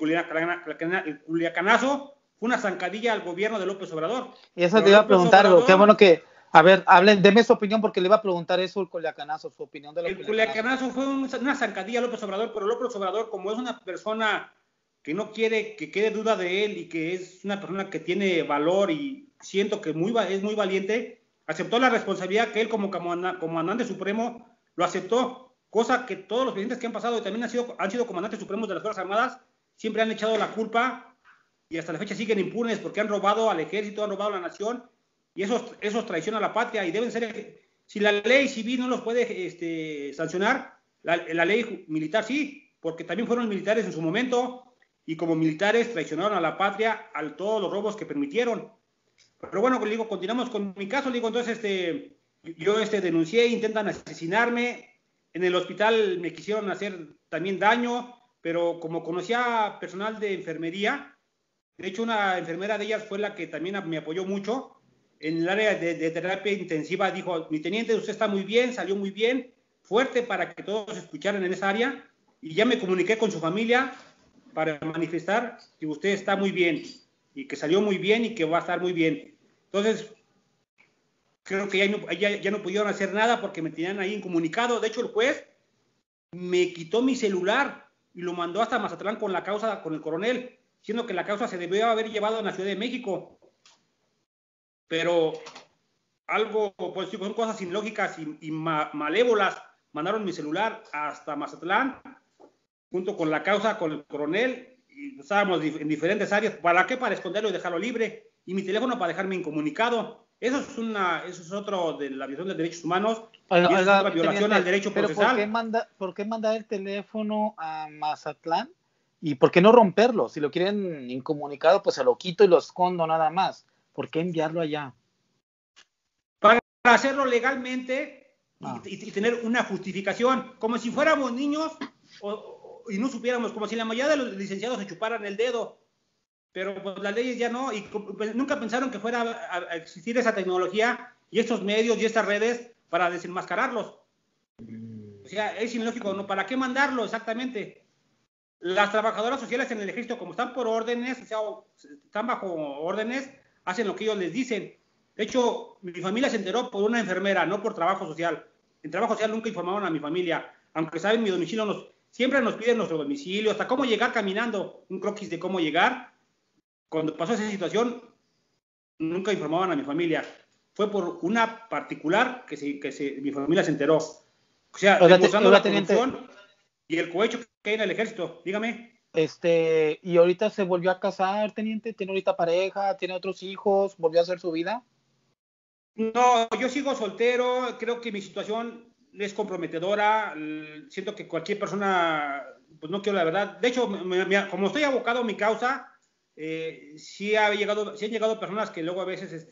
culiacanazo fue una zancadilla al gobierno de López Obrador. Y eso te iba a preguntar, qué bueno que, a ver, deme su opinión, porque le iba a preguntar eso, el culiacanazo, su opinión de el culiacanazo fue una zancadilla a López Obrador, pero López Obrador, como es una persona que no quiere que quede duda de él y que es una persona que tiene valor y siento que es muy valiente, aceptó la responsabilidad que él como comandante supremo lo aceptó, cosa que todos los presidentes que han pasado y también han sido comandantes supremos de las Fuerzas Armadas siempre han echado la culpa y hasta la fecha siguen impunes porque han robado al ejército, han robado a la nación y esos traicionan a la patria y deben ser, si la ley civil no los puede sancionar, la ley militar sí, porque también fueron militares en su momento y como militares traicionaron a la patria a todos los robos que permitieron. Pero bueno, digo, continuamos con mi caso, digo, entonces yo denuncié, intentan asesinarme, en el hospital me quisieron hacer también daño, pero como conocía personal de enfermería, de hecho una enfermera de ellas fue la que también me apoyó mucho, en el área de terapia intensiva dijo, mi teniente, usted está muy bien, salió muy bien, fuerte para que todos escucharan en esa área, y ya me comuniqué con su familia para manifestar que usted está muy bien, y que salió muy bien y que va a estar muy bien. Entonces, creo que ya no pudieron hacer nada porque me tenían ahí incomunicado. De hecho, el juez me quitó mi celular y lo mandó hasta Mazatlán con la causa, con el coronel, siendo que la causa se debió haber llevado en la Ciudad de México. Pero algo, pues son cosas ilógicas y malévolas. Mandaron mi celular hasta Mazatlán, junto con la causa, con el coronel, y estábamos en diferentes áreas. ¿Para qué? Para esconderlo y dejarlo libre. Y mi teléfono para dejarme incomunicado. Eso es otro de la violación de derechos humanos. Oiga, y es otra violación al derecho procesal. ¿Por qué mandar el teléfono a Mazatlán? ¿Y por qué no romperlo? Si lo quieren incomunicado, pues se lo quito y lo escondo nada más. ¿Por qué enviarlo allá? Para hacerlo legalmente y tener una justificación. Como si fuéramos niños y no supiéramos, como si la mayoría de los licenciados se chuparan el dedo. Pero pues las leyes ya no, y pues, nunca pensaron que fuera a existir esa tecnología y estos medios y estas redes para desenmascararlos. O sea, es ilógico, ¿no? ¿Para qué mandarlo exactamente? Las trabajadoras sociales en el ejército, como están por órdenes, o sea, están bajo órdenes, hacen lo que ellos les dicen. De hecho, mi familia se enteró por una enfermera, no por trabajo social. En trabajo social nunca informaron a mi familia, aunque saben mi domicilio, siempre nos piden nuestro domicilio, hasta cómo llegar caminando, un croquis de cómo llegar. Cuando pasó esa situación, nunca informaban a mi familia. Fue por una particular que mi familia se enteró. O sea, demostrando la corrupción y el cohecho que hay en el ejército. Dígame. ¿Y ahorita se volvió a casar, teniente? ¿Tiene ahorita pareja? ¿Tiene otros hijos? ¿Volvió a hacer su vida? No, yo sigo soltero. Creo que mi situación es comprometedora. Siento que cualquier persona, pues no quiero la verdad. De hecho, como estoy abocado a mi causa, sí han llegado personas que luego a veces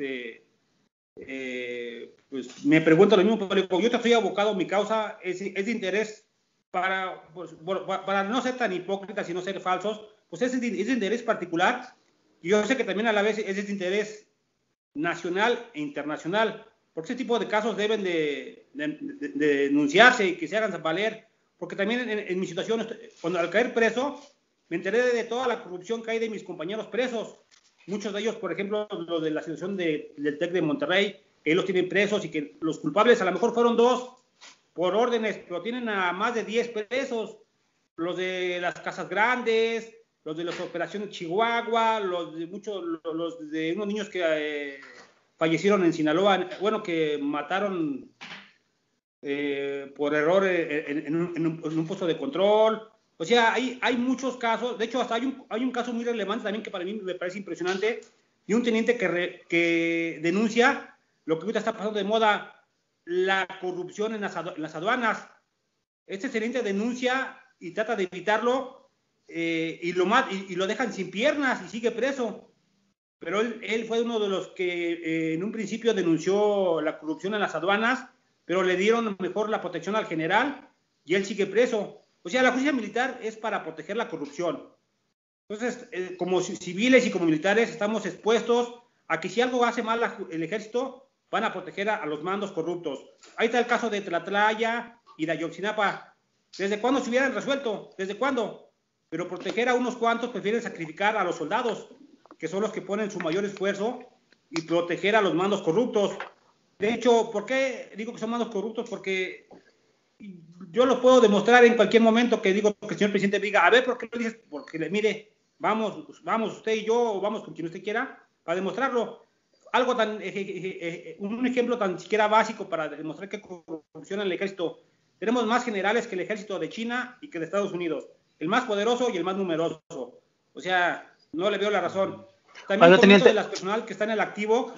pues me preguntan lo mismo, pero yo te estoy abocado a mi causa, es de interés para no ser tan hipócritas y no ser falsos, pues es de interés particular, y yo sé que también a la vez es de interés nacional e internacional, porque ese tipo de casos deben de denunciarse y que se hagan valer, porque también en mi situación, cuando al caer preso, me enteré de toda la corrupción que hay de mis compañeros presos. Muchos de ellos, por ejemplo, los de la situación del TEC de Monterrey, que ellos tienen presos y que los culpables a lo mejor fueron 2 por órdenes, pero tienen a más de 10 presos. Los de las Casas Grandes, los de las operaciones Chihuahua, los de unos niños que fallecieron en Sinaloa, bueno, que mataron por error en un puesto de control. O sea, hay muchos casos, de hecho hasta hay un caso muy relevante también que para mí me parece impresionante, de un teniente que denuncia lo que ahorita está pasando de moda, la corrupción en las aduanas. Este teniente denuncia y trata de evitarlo y lo dejan sin piernas y sigue preso. Pero él fue uno de los que en un principio denunció la corrupción en las aduanas, pero le dieron mejor la protección al general y él sigue preso. O sea, la justicia militar es para proteger la corrupción. Entonces, como civiles y como militares estamos expuestos a que si algo hace mal el ejército, van a proteger a los mandos corruptos. Ahí está el caso de Tlatlaya y de Ayotzinapa. ¿Desde cuándo se hubieran resuelto? ¿Desde cuándo? Pero proteger a unos cuantos prefieren sacrificar a los soldados, que son los que ponen su mayor esfuerzo, y proteger a los mandos corruptos. De hecho, ¿por qué digo que son mandos corruptos? Porque yo lo puedo demostrar en cualquier momento que digo que el señor presidente diga, a ver, ¿por qué lo dices? Porque mire, vamos usted y yo, o vamos con quien usted quiera, para demostrarlo. Algo tan, un ejemplo tan siquiera básico para demostrar que corrupción en el ejército. Tenemos más generales que el ejército de China y que de Estados Unidos. El más poderoso y el más numeroso. O sea, no le veo la razón. También comento de las personal que está en el activo.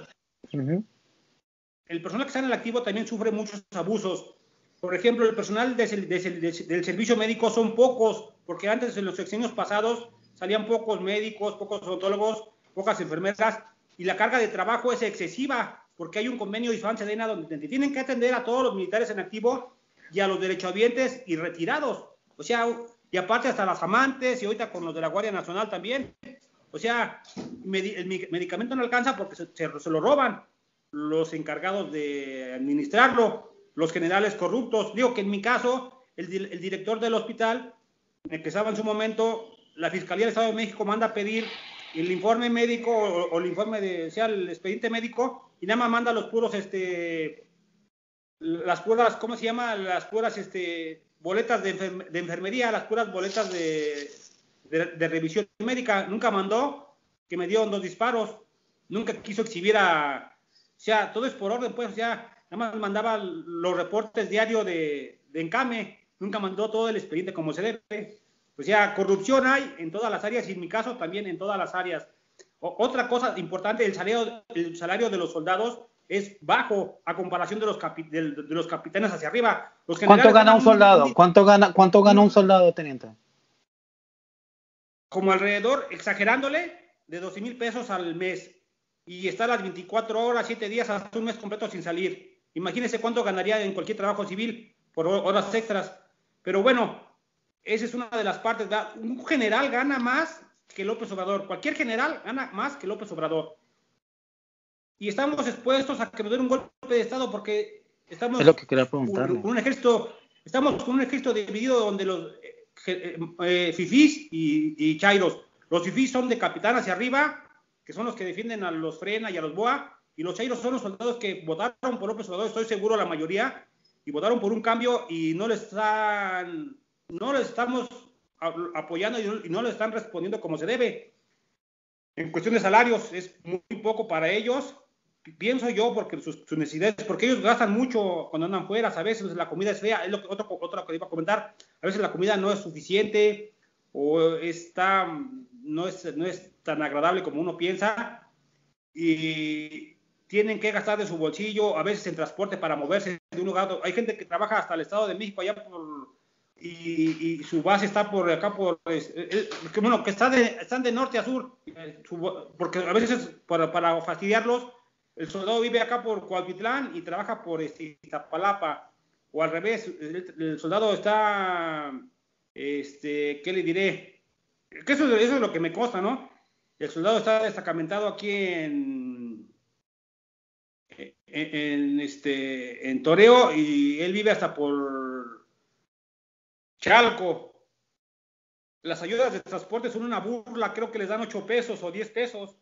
El personal que está en el activo también sufre muchos abusos. Por ejemplo, el personal del servicio médico son pocos, porque antes en los sexenios pasados salían pocos médicos, pocos odontólogos, pocas enfermeras, y la carga de trabajo es excesiva, porque hay un convenio Isfán-Sedena donde tienen que atender a todos los militares en activo y a los derechohabientes y retirados. O sea, y aparte hasta las amantes y ahorita con los de la Guardia Nacional también. O sea, el medicamento no alcanza porque se lo roban los encargados de administrarlo, los generales corruptos. Digo que en mi caso, el director del hospital, en el que estaba en su momento, la Fiscalía del Estado de México manda a pedir el informe médico o el informe el expediente médico y nada más manda los puros, las puras, ¿cómo se llama? Las puras, boletas de enfermería, las puras boletas de revisión médica. Nunca mandó que me dieron 2 disparos, nunca quiso exhibir o sea, todo es por orden, pues, o sea, nada más mandaba los reportes diarios de Encame, nunca mandó todo el expediente como se debe. O sea, corrupción hay en todas las áreas y en mi caso también en todas las áreas. Otra cosa importante, el salario de los soldados es bajo a comparación de los capitanes hacia arriba. ¿Cuánto gana un soldado? ¿Cuánto gana un soldado, teniente? Como alrededor, exagerándole, de 12,000 pesos al mes. Y está las 24 horas, 7 días, hasta un mes completo sin salir. Imagínense cuánto ganaría en cualquier trabajo civil por horas extras. Pero bueno, esa es una de las partes. Un general gana más que López Obrador. Cualquier general gana más que López Obrador. Y estamos expuestos a que nos den un golpe de Estado porque estamos es lo que quería preguntarle. Estamos con un ejército dividido donde los fifís y chairos. Los fifís son de capitán hacia arriba, que son los que defienden a los Frena y a los Boa, y los chairos son los soldados que votaron por López Obrador, estoy seguro la mayoría, y votaron por un cambio y no le estamos apoyando y no le están respondiendo como se debe. En cuestión de salarios es muy poco para ellos, pienso yo, porque sus necesidades, porque ellos gastan mucho cuando andan fuera, a veces la comida es fea, es otra que iba a comentar, a veces la comida no es suficiente o no es tan agradable como uno piensa y tienen que gastar de su bolsillo, a veces en transporte para moverse de un lugar. Hay gente que trabaja hasta el Estado de México allá y su base está por acá, que están de norte a sur, porque a veces para fastidiarlos, el soldado vive acá por Cuautitlán y trabaja por Iztapalapa, o al revés, el soldado está, ¿qué le diré? Que eso es lo que me consta, ¿no? El soldado está destacamentado aquí en Toreo y él vive hasta por Chalco. Las ayudas de transporte son una burla, creo que les dan 8 pesos o 10 pesos.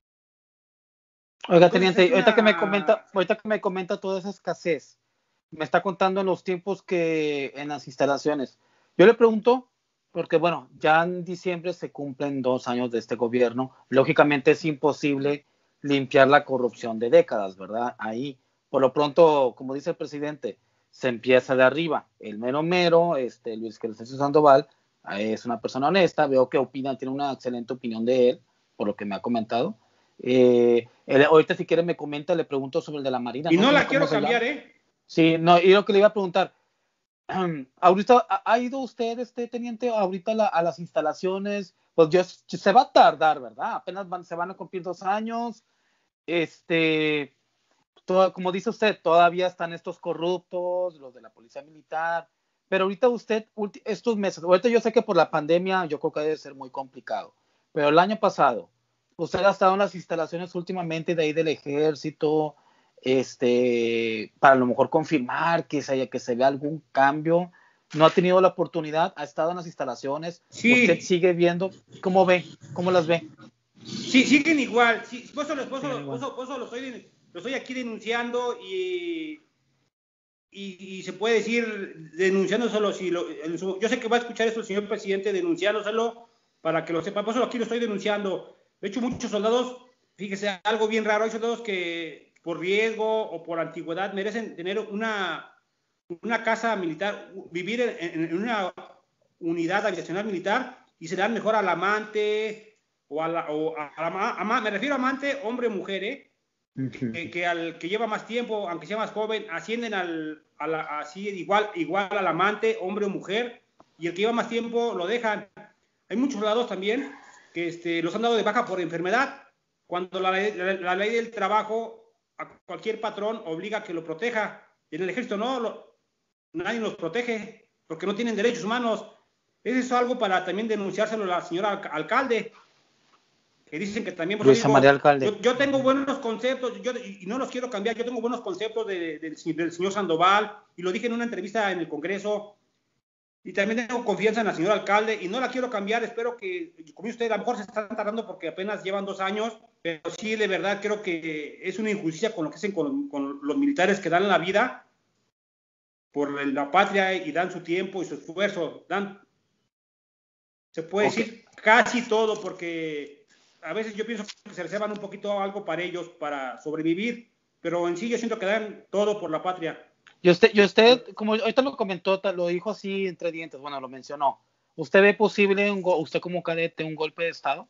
Oiga, teniente, ahorita que me comenta toda esa escasez, me está contando en los tiempos que en las instalaciones. Yo le pregunto, porque bueno, ya en diciembre se cumplen 2 años de este gobierno, lógicamente es imposible limpiar la corrupción de décadas, ¿verdad? Ahí, por lo pronto, como dice el presidente, se empieza de arriba, el mero, Luis Crescencio Sandoval, es una persona honesta, veo que opina, tiene una excelente opinión de él, por lo que me ha comentado. Ahorita si quiere me comenta, le pregunto sobre el de la Marina. Y no sé la cómo quiero se llama. cambiar, Sí, no, y lo que le iba a preguntar, ahorita ¿ha ido usted, teniente, ahorita a las instalaciones? Pues se va a tardar, ¿verdad? Apenas se van a cumplir 2 años. Como dice usted, todavía están estos corruptos, los de la policía militar, pero ahorita usted, estos meses, ahorita yo sé que por la pandemia yo creo que debe ser muy complicado, pero el año pasado, usted ha estado en las instalaciones últimamente de ahí del ejército, para a lo mejor confirmar que se vea algún cambio. No ha tenido la oportunidad, ha estado en las instalaciones, Sí. Usted sigue viendo, ¿cómo las ve? Sí, siguen igual, sí, por eso lo estoy aquí denunciando y se puede decir denunciándoselo. Yo sé que va a escuchar esto el señor presidente, denunciándoselo para que lo sepa, por eso aquí lo estoy denunciando. De hecho, muchos soldados, fíjese, algo bien raro, hay soldados que por riesgo o por antigüedad merecen tener una casa militar, vivir en una unidad habitacional militar y se dan mejor al amante me refiero a amante, hombre o mujer, que al que lleva más tiempo, aunque sea más joven, ascienden así igual al amante, hombre o mujer, y el que lleva más tiempo lo dejan. Hay muchos soldados también que los han dado de baja por enfermedad, cuando la ley del trabajo a cualquier patrón obliga a que lo proteja. En el ejército nadie los protege porque no tienen derechos humanos. Eso es algo para también denunciárselo a la señora alcalde, que dicen que también, Luisa María Alcalde. yo tengo buenos conceptos, y no los quiero cambiar, yo tengo buenos conceptos del señor Sandoval, y lo dije en una entrevista en el Congreso, y también tengo confianza en la señora alcalde, y no la quiero cambiar. Espero que, como usted, a lo mejor se están tardando porque apenas llevan 2 años, pero sí, de verdad, creo que es una injusticia con lo que hacen con los militares que dan la vida por la patria y dan su tiempo y su esfuerzo, se puede decir casi todo, porque a veces yo pienso que se reservan un poquito algo para ellos, para sobrevivir, pero en sí yo siento que dan todo por la patria. Y usted, como ahorita lo comentó, lo dijo así entre dientes, bueno, lo mencionó. ¿Usted ve posible, usted como cadete, un golpe de Estado?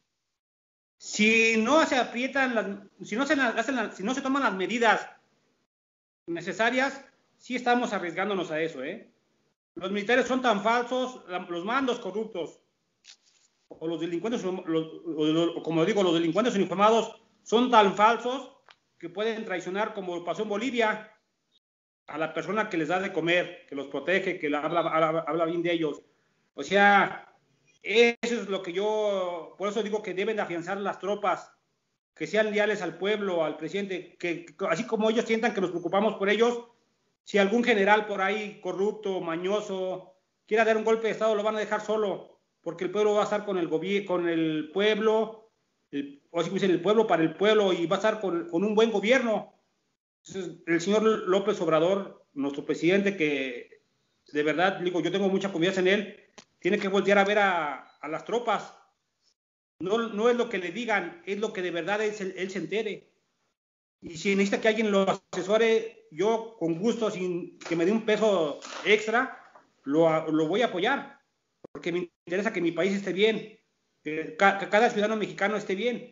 Si no se aprietan, si no se toman las medidas necesarias, sí estamos arriesgándonos a eso, Los militares son tan falsos, los mandos corruptos, o los delincuentes, como digo, los delincuentes uniformados son tan falsos que pueden traicionar, como pasó en Bolivia, a la persona que les da de comer, que los protege, que habla bien de ellos. O sea, eso es lo que por eso digo que deben afianzar las tropas, que sean leales al pueblo, al presidente, que así como ellos sientan que nos preocupamos por ellos, si algún general por ahí corrupto, mañoso, quiera dar un golpe de Estado, lo van a dejar solo, porque el pueblo va a estar con el pueblo, o si dicen el pueblo para el pueblo, y va a estar con un buen gobierno. Entonces, el señor López Obrador, nuestro presidente, que de verdad, digo, yo tengo mucha confianza en él, tiene que voltear a ver a las tropas. No es lo que le digan, es lo que de verdad él se entere. Y si necesita que alguien lo asesore, yo con gusto, sin que me dé un peso extra, lo voy a apoyar, porque me interesa que mi país esté bien, que cada ciudadano mexicano esté bien.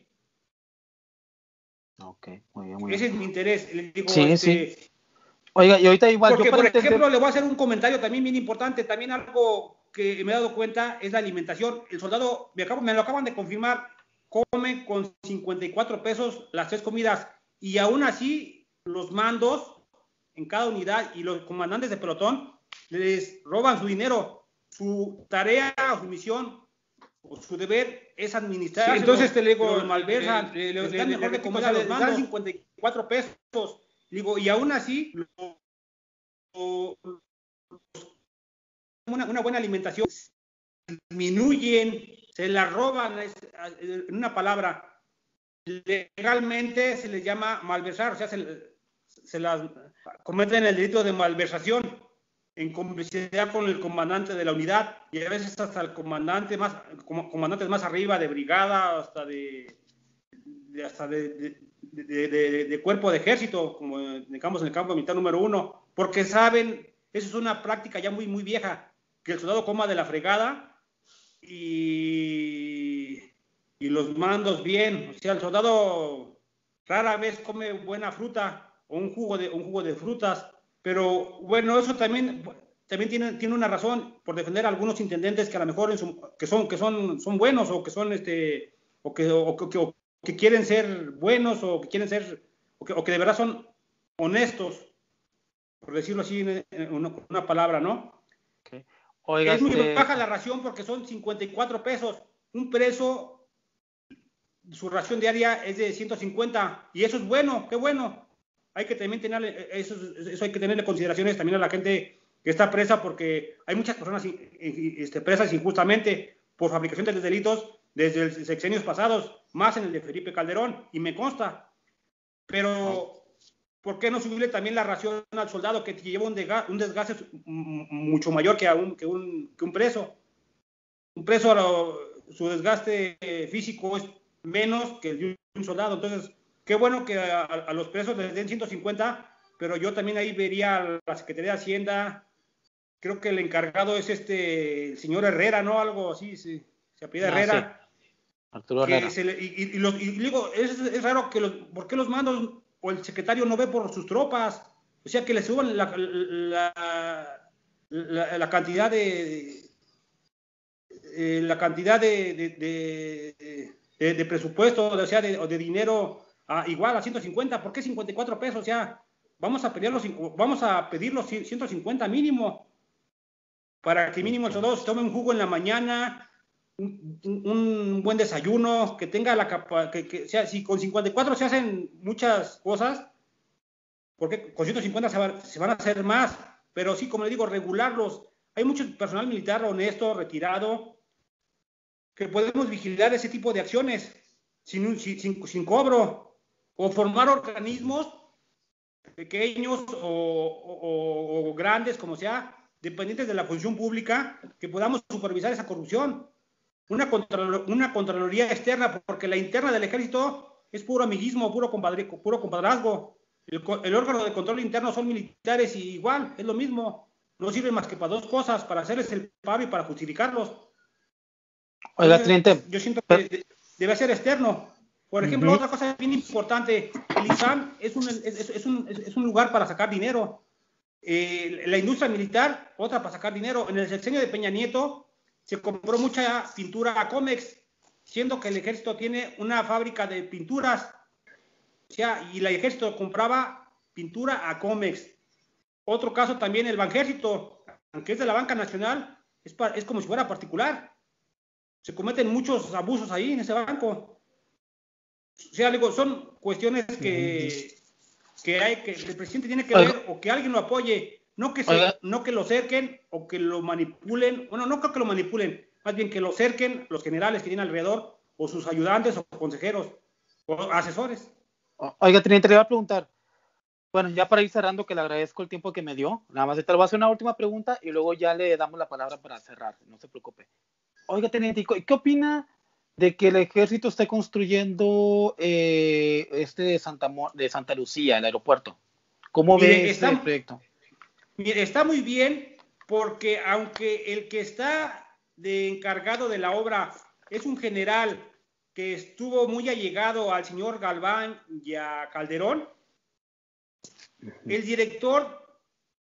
Ok, muy bien, muy bien. Ese es mi interés. Le digo, sí. Oiga, y ahorita igual... Porque, por ejemplo, le voy a hacer un comentario también bien importante, también algo que me he dado cuenta es la alimentación. El soldado, me lo acaban de confirmar, come con 54 pesos las 3 comidas, y aún así los mandos en cada unidad y los comandantes de pelotón les roban su dinero. Su tarea o su misión o su deber es administrar. Sí, entonces te digo, lo malversan, les dan mejor de comer a los mandos, 54 pesos. Digo, y aún así una buena alimentación disminuyen, se la roban, en una palabra, legalmente se les llama malversar, o sea, se las cometen el delito de malversación en complicidad con el comandante de la unidad, y a veces hasta el comandantes más arriba de brigada, hasta de cuerpo de ejército, como digamos en el campo militar número 1, porque saben, eso es una práctica ya muy, muy vieja, que el soldado coma de la fregada y los mandos bien. O sea, el soldado rara vez come buena fruta o un jugo de frutas, pero bueno, eso también tiene una razón por defender a algunos intendentes que a lo mejor que son buenos o que son o que quieren ser buenos o que quieren ser o que de verdad son honestos, por decirlo así en una palabra, ¿no? Okay. Oiga, es muy baja la ración porque son 54 pesos. Un preso, su ración diaria es de 150 y eso es bueno, qué bueno. Hay que también tener eso hay que tenerle consideraciones también a la gente que está presa, porque hay muchas personas presas injustamente por fabricación de delitos desde los sexenios pasados, más en el de Felipe Calderón, y me consta. Pero ¿por qué no subirle también la ración al soldado que lleva un desgaste mucho mayor que un preso? Un preso, su desgaste físico es menos que el de un soldado. Entonces, qué bueno que a los presos les den 150, pero yo también ahí vería a la Secretaría de Hacienda. Creo que el encargado es el señor Herrera, ¿no? Algo así, se apellida Herrera. Sí. Arturo Herrera. Y digo, es raro ¿por qué los mandos o el secretario no ve por sus tropas? O sea, que le suban la cantidad de presupuesto, o sea, de dinero igual a 150. ¿Por qué 54 pesos? O sea, vamos a pedir los 150 mínimo, para que mínimo el soldado se tome un jugo en la mañana, un buen desayuno, que tenga o sea, si con 54 se hacen muchas cosas, porque con 150 se van a hacer más, pero sí, como le digo, regularlos. Hay mucho personal militar honesto, retirado, que podemos vigilar ese tipo de acciones sin cobro, o formar organismos pequeños o grandes, como sea, dependientes de la función pública, que podamos supervisar esa corrupción. Una contraloría externa, porque la interna del ejército es puro amiguismo, puro compadrazgo. El órgano de control interno son militares y igual, es lo mismo. No sirve más que para dos cosas, para hacerles el paro y para justificarlos. Oiga, teniente. Yo siento que debe ser externo. Por ejemplo, otra cosa bien importante, el ISAM es un lugar para sacar dinero. La industria militar, otra para sacar dinero. En el sexenio de Peña Nieto se compró mucha pintura a Comex, siendo que el ejército tiene una fábrica de pinturas. O sea, y el ejército compraba pintura a Comex. Otro caso también, el Banjército, aunque es de la banca nacional, es como si fuera particular. Se cometen muchos abusos ahí en ese banco. O sea, digo, son cuestiones que el presidente tiene que ver, o que alguien lo apoye, no que lo cerquen o que lo manipulen. Bueno, no creo que lo manipulen, más bien que lo cerquen los generales que tienen alrededor, o sus ayudantes o consejeros o asesores. Oiga, teniente, le voy a preguntar. Bueno, ya para ir cerrando, que le agradezco el tiempo que me dio. Nada más te voy a hacer una última pregunta y luego ya le damos la palabra para cerrar. No se preocupe. Oiga, teniente, ¿qué opina de que el ejército esté construyendo de Santa Lucía, el aeropuerto? ¿Cómo ve este proyecto? Mire, está muy bien, porque aunque el que está de encargado de la obra es un general que estuvo muy allegado al señor Galván y a Calderón, el director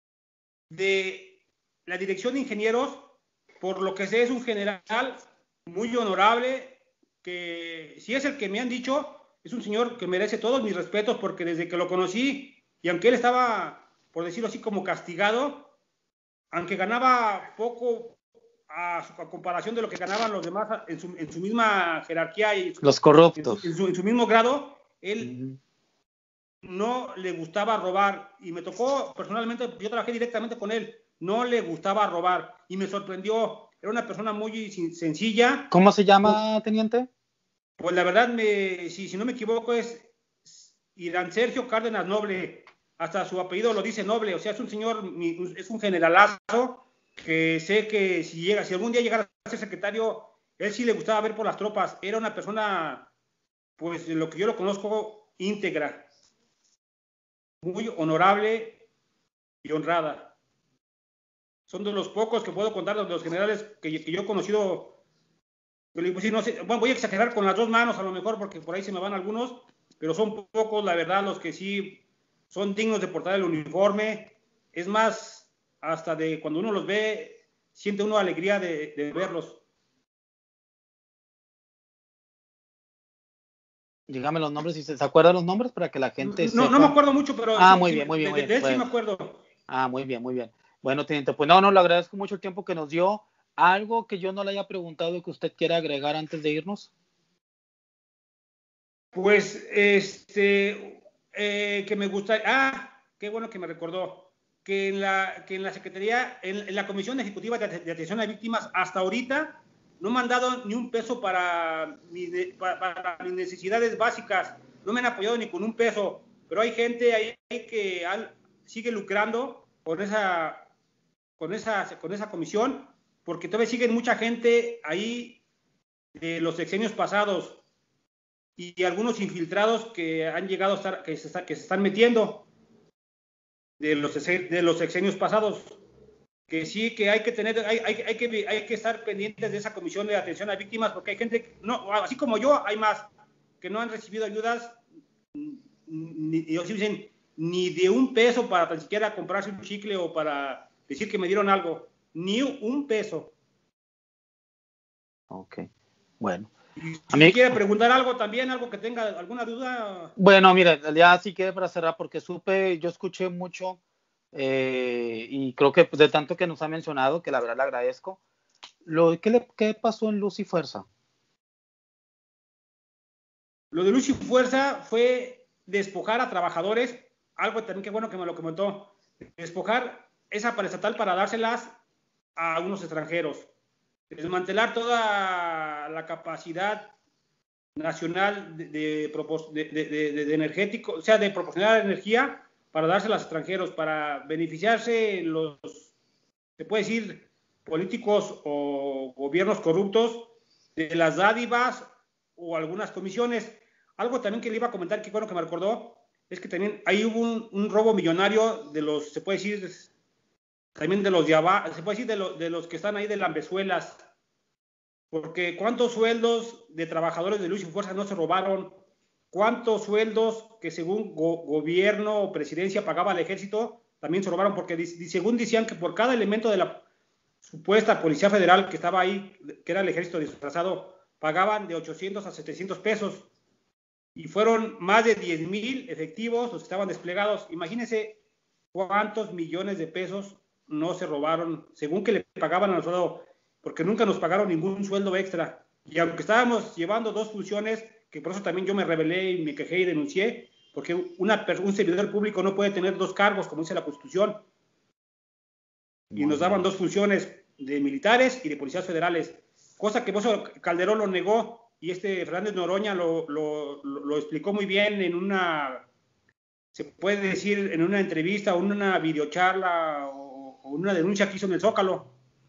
de la Dirección de Ingenieros, por lo que sé, es un general muy honorable, que si es el que me han dicho, es un señor que merece todos mis respetos, porque desde que lo conocí, y aunque él estaba, por decirlo así, como castigado, aunque ganaba poco a comparación de lo que ganaban los demás en su misma jerarquía y los corruptos, en su mismo grado, él no le gustaba robar, y me tocó personalmente, yo trabajé directamente con él, no le gustaba robar, y me sorprendió. Era una persona muy sencilla. ¿Cómo se llama, teniente? Pues la verdad, si no me equivoco, es Irán Sergio Cárdenas Noble. Hasta su apellido lo dice Noble. O sea, es un señor, es un generalazo, que sé que si algún día llegara a ser secretario, él sí le gustaba ver por las tropas. Era una persona, pues lo que yo lo conozco, íntegra, muy honorable y honrada. son de los pocos que puedo contar, de los generales que yo he conocido. Pues sí, no sé, bueno, voy a exagerar con las 2 manos a lo mejor, porque por ahí se me van algunos, pero son pocos, la verdad, los que sí son dignos de portar el uniforme. Es más, hasta de cuando uno los ve, siente uno alegría de verlos. Dígame los nombres, si se acuerda los nombres para que la gente No, sepa. no me acuerdo mucho, pero Muy bien, muy bien, muy bien. de él sí me acuerdo. Muy bien, muy bien. Bueno, teniente, pues no, le agradezco mucho el tiempo que nos dio. ¿Algo que yo no le haya preguntado y que usted quiera agregar antes de irnos? Pues, que me gusta, qué bueno que me recordó, que en la Secretaría, en la Comisión Ejecutiva de Atención a Víctimas, hasta ahorita no me han dado ni un peso para mis necesidades básicas, no me han apoyado ni con un peso, pero hay gente ahí que sigue lucrando con esa comisión, porque todavía siguen mucha gente ahí de los sexenios pasados y algunos infiltrados que han llegado a estar, que se están metiendo de los sexenios pasados, que sí que hay que tener, hay que estar pendientes de esa comisión de atención a víctimas, porque hay gente, no, así como yo, hay más que no han recibido ayudas ni de un peso para tan siquiera comprarse un chicle o para decir que me dieron algo, ni un peso. Ok, bueno. Si quiere preguntar algo también, algo que tenga alguna duda. Bueno, mire, ya sí quede para cerrar, porque yo escuché mucho y creo que de tanto que nos ha mencionado, que la verdad le agradezco. ¿Qué pasó en Luz y Fuerza? Lo de Luz y Fuerza fue despojar a trabajadores, algo también que bueno que me lo comentó, despojar esa paraestatal para dárselas a unos extranjeros, desmantelar toda la capacidad nacional de energético, o sea, de proporcionar energía para dárselas a extranjeros, para beneficiarse se puede decir, políticos o gobiernos corruptos de las dádivas o algunas comisiones. Algo también que le iba a comentar, que bueno que me recordó, es que también ahí hubo un robo millonario de los, se puede decir, también de los se puede decir de los que están ahí de lambezuelas, porque cuántos sueldos de trabajadores de Luz y Fuerza no se robaron, cuántos sueldos que según gobierno o presidencia pagaba al ejército también se robaron, porque según decían que por cada elemento de la supuesta Policía Federal que estaba ahí, que era el ejército disfrazado, pagaban de 800 a 700 pesos, y fueron más de 10,000 efectivos los que estaban desplegados. Imagínense cuántos millones de pesos no se robaron, según que le pagaban al soldado, porque nunca nos pagaron ningún sueldo extra. Y aunque estábamos llevando 2 funciones, que por eso también yo me rebelé y me quejé y denuncié, porque un servidor público no puede tener 2 cargos, como dice la Constitución. Y nos daban 2 funciones de militares y de policías federales, cosa que por eso Calderón lo negó, y Fernández Noroña lo explicó muy bien en una, se puede decir, en una entrevista o en una videocharla o una denuncia que hizo en el Zócalo.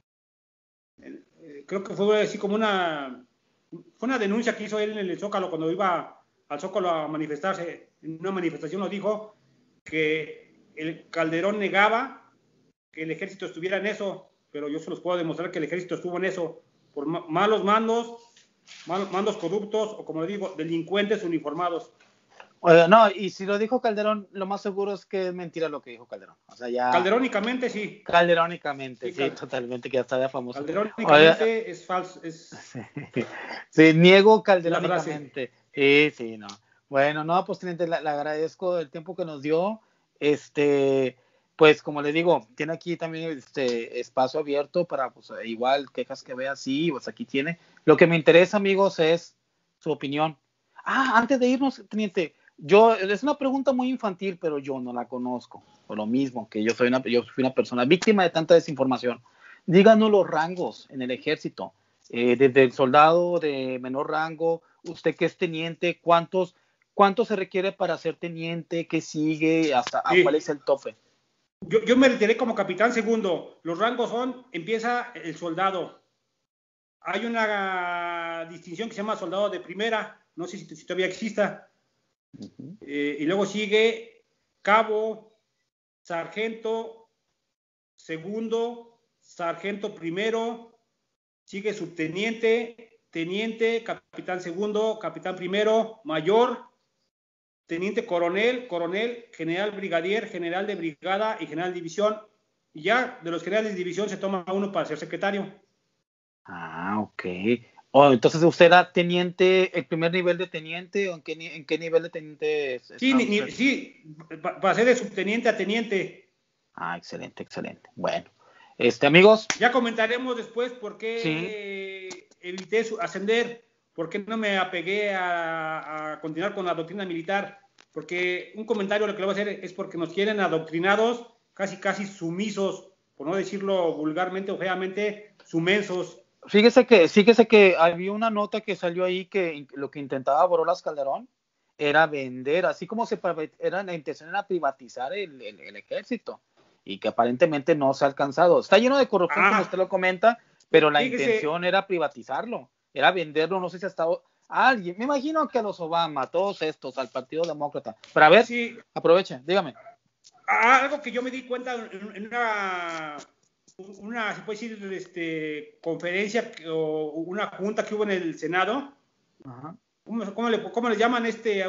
Creo que fue así como fue una denuncia que hizo él en el Zócalo cuando iba al Zócalo a manifestarse. En una manifestación lo dijo, que el Calderón negaba que el ejército estuviera en eso, pero yo se los puedo demostrar que el ejército estuvo en eso, por malos mandos corruptos, o como le digo, delincuentes uniformados. No, y si lo dijo Calderón, lo más seguro es que es mentira lo que dijo Calderón. O sea, ya... Calderónicamente, sí. Calderónicamente, sí, totalmente, que ya está ya famoso. Calderónicamente es falso. Sí, niego calderónicamente. Sí, no. Bueno, no, pues teniente, le agradezco el tiempo que nos dio. Pues como le digo, tiene aquí también espacio abierto para, pues, igual quejas que vea, sí, pues aquí tiene. Lo que me interesa, amigos, es su opinión. Antes de irnos, teniente, es una pregunta muy infantil, pero yo no la conozco, por lo mismo que yo fui una persona víctima de tanta desinformación. Díganos los rangos en el ejército, desde el soldado de menor rango, usted que es teniente, ¿cuánto se requiere para ser teniente? ¿Qué sigue? ¿Cuál es el tope? Yo me retiré como capitán segundo. Los rangos empieza el soldado. Hay una distinción que se llama soldado de primera, no sé si todavía exista. Uh-huh. Y luego sigue cabo, sargento, segundo, sargento primero, sigue subteniente, teniente, capitán segundo, capitán primero, mayor, teniente coronel, coronel, general brigadier, general de brigada y general de división. Y ya de los generales de división se toma uno para ser secretario. Ah, ok. Oh, entonces usted era teniente, el primer nivel de teniente, o en qué nivel de teniente Sí, sí, pasé de subteniente a teniente. Ah, excelente, excelente. Bueno, amigos. Ya comentaremos después por Sí. qué evité ascender, por qué no me apegué a continuar con la doctrina militar, porque un comentario lo que le voy a hacer es porque nos quieren adoctrinados, casi sumisos, por no decirlo vulgarmente o feamente, sumensos. Fíjese que había una nota que salió ahí que lo que intentaba Borolas Calderón era vender, así como la intención era privatizar el ejército, y que aparentemente no se ha alcanzado. Está lleno de corrupción, como usted lo comenta, pero la intención era privatizarlo, era venderlo, no sé si hasta alguien, me imagino que a los Obama, todos estos, al Partido Demócrata. Pero a ver, sí, aproveche, dígame. Algo que yo me di cuenta en una se puede decir, conferencia o una junta que hubo en el Senado. Ajá. ¿Cómo le llaman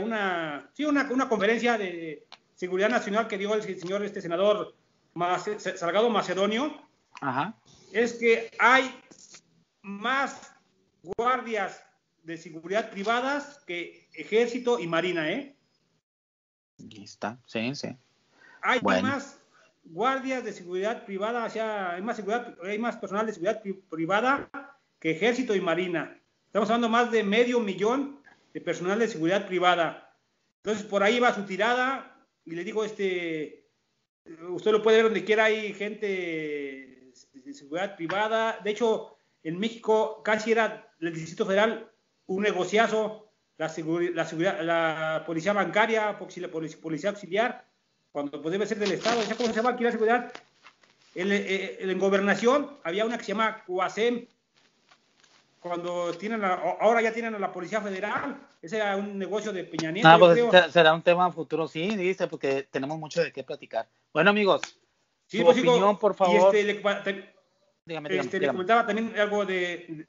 una conferencia de seguridad nacional que dio el señor senador Salgado Macedonio? Ajá. Es que hay más guardias de seguridad privadas que ejército y marina, ¿eh? Ahí está, sí. Hay más guardias de seguridad privada, o sea, hay más personal de seguridad privada que ejército y marina. Estamos hablando más de 500,000 de personal de seguridad privada. Entonces, por ahí va su tirada, y le digo, usted lo puede ver donde quiera, hay gente de seguridad privada. De hecho, en México casi era el Distrito Federal un negociazo, la policía bancaria, policía auxiliar, cuando pues debe ser del Estado. ¿Ya cómo se llama aquí la seguridad? En Gobernación había una que se llama CUASEM, cuando ahora ya tienen a la Policía Federal. Ese era un negocio de Peña Nieto. Pues será un tema futuro, sí, dice, porque tenemos mucho de qué platicar. Bueno, amigos, sí, su opinión, por favor. Dígame. Le comentaba también algo de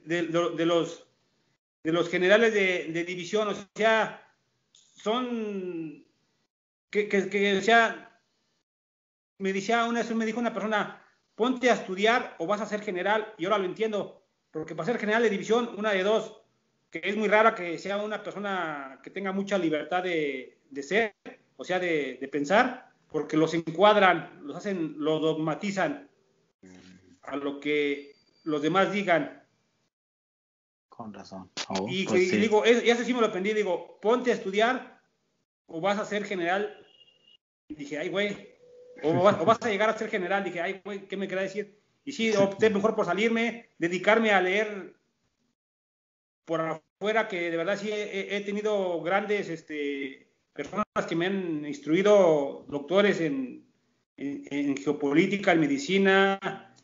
los generales de división, o sea, son o sea, me dijo una persona, ponte a estudiar o vas a ser general, y ahora lo entiendo, porque para ser general de división, una de dos, que es muy rara que sea una persona que tenga mucha libertad de ser, o sea, de pensar, porque los encuadran, los dogmatizan a lo que los demás digan. Con razón. Y digo, eso sí me lo aprendí, digo, ponte a estudiar o vas a ser general. Y dije, ay, güey, o vas a llegar a ser general. Dije, ay, güey, ¿qué me quería decir? Y sí, opté mejor por salirme, dedicarme a leer por afuera, que de verdad sí he tenido grandes personas que me han instruido, doctores en geopolítica, en medicina,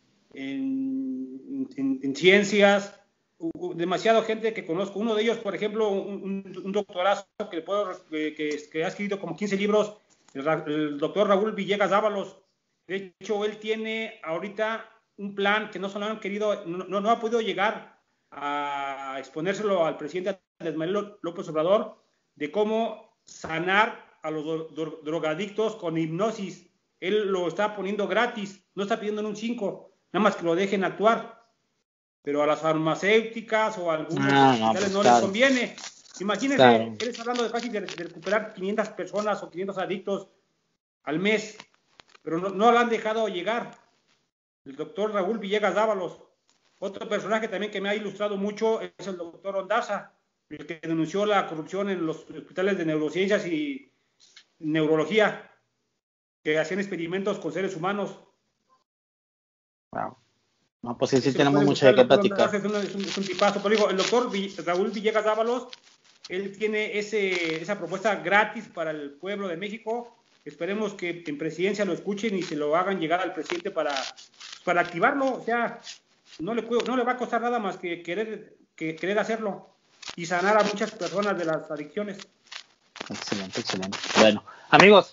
en ciencias, demasiada gente que conozco. Uno de ellos, por ejemplo, un doctorazo que ha escrito como 15 libros, el doctor Raúl Villegas Dávalos. De hecho, él tiene ahorita un plan que no solo han querido, no ha podido llegar a exponérselo al presidente Andrés Manuel López Obrador, de cómo sanar a los drogadictos con hipnosis. Él lo está poniendo gratis, no está pidiendo en un 5, nada más que lo dejen actuar. Pero a las farmacéuticas o a algunos hospitales no les conviene. Imagínense, él está hablando de casi de recuperar 500 personas o 500 adictos al mes, pero no lo han dejado llegar. El doctor Raúl Villegas Dávalos. Otro personaje también que me ha ilustrado mucho es el doctor Ondaza, el que denunció la corrupción en los hospitales de neurociencias y neurología, que hacían experimentos con seres humanos. Wow. No, pues sí tenemos mucho de qué platicar. Es un tipazo, pero digo, el doctor Raúl Villegas Dávalos, él tiene esa propuesta gratis para el pueblo de México. Esperemos que en presidencia lo escuchen y se lo hagan llegar al presidente para activarlo. O sea, no le va a costar nada más que querer hacerlo y sanar a muchas personas de las adicciones. Excelente. Bueno, amigos,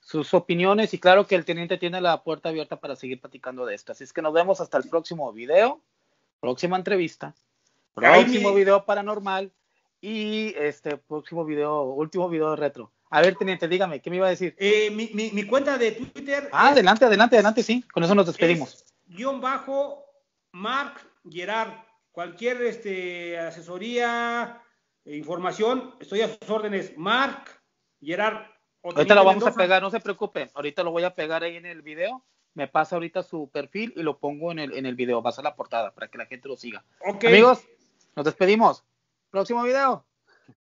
sus opiniones y claro que el teniente tiene la puerta abierta para seguir platicando de esto. Así es que nos vemos hasta el próximo video, próxima entrevista, próximo video paranormal y próximo video, último video de retro. A ver, teniente, dígame, ¿qué me iba a decir? Mi cuenta de Twitter. Adelante, sí. Con eso nos despedimos. _Marc Gerard. Cualquier asesoría, información, estoy a sus órdenes. Marc Gerard. Ahorita lo vamos a pegar, no se preocupen. Ahorita lo voy a pegar ahí en el video. Me pasa ahorita su perfil y lo pongo en el video. Va a ser la portada para que la gente lo siga. Okay. Amigos, nos despedimos. Próximo video.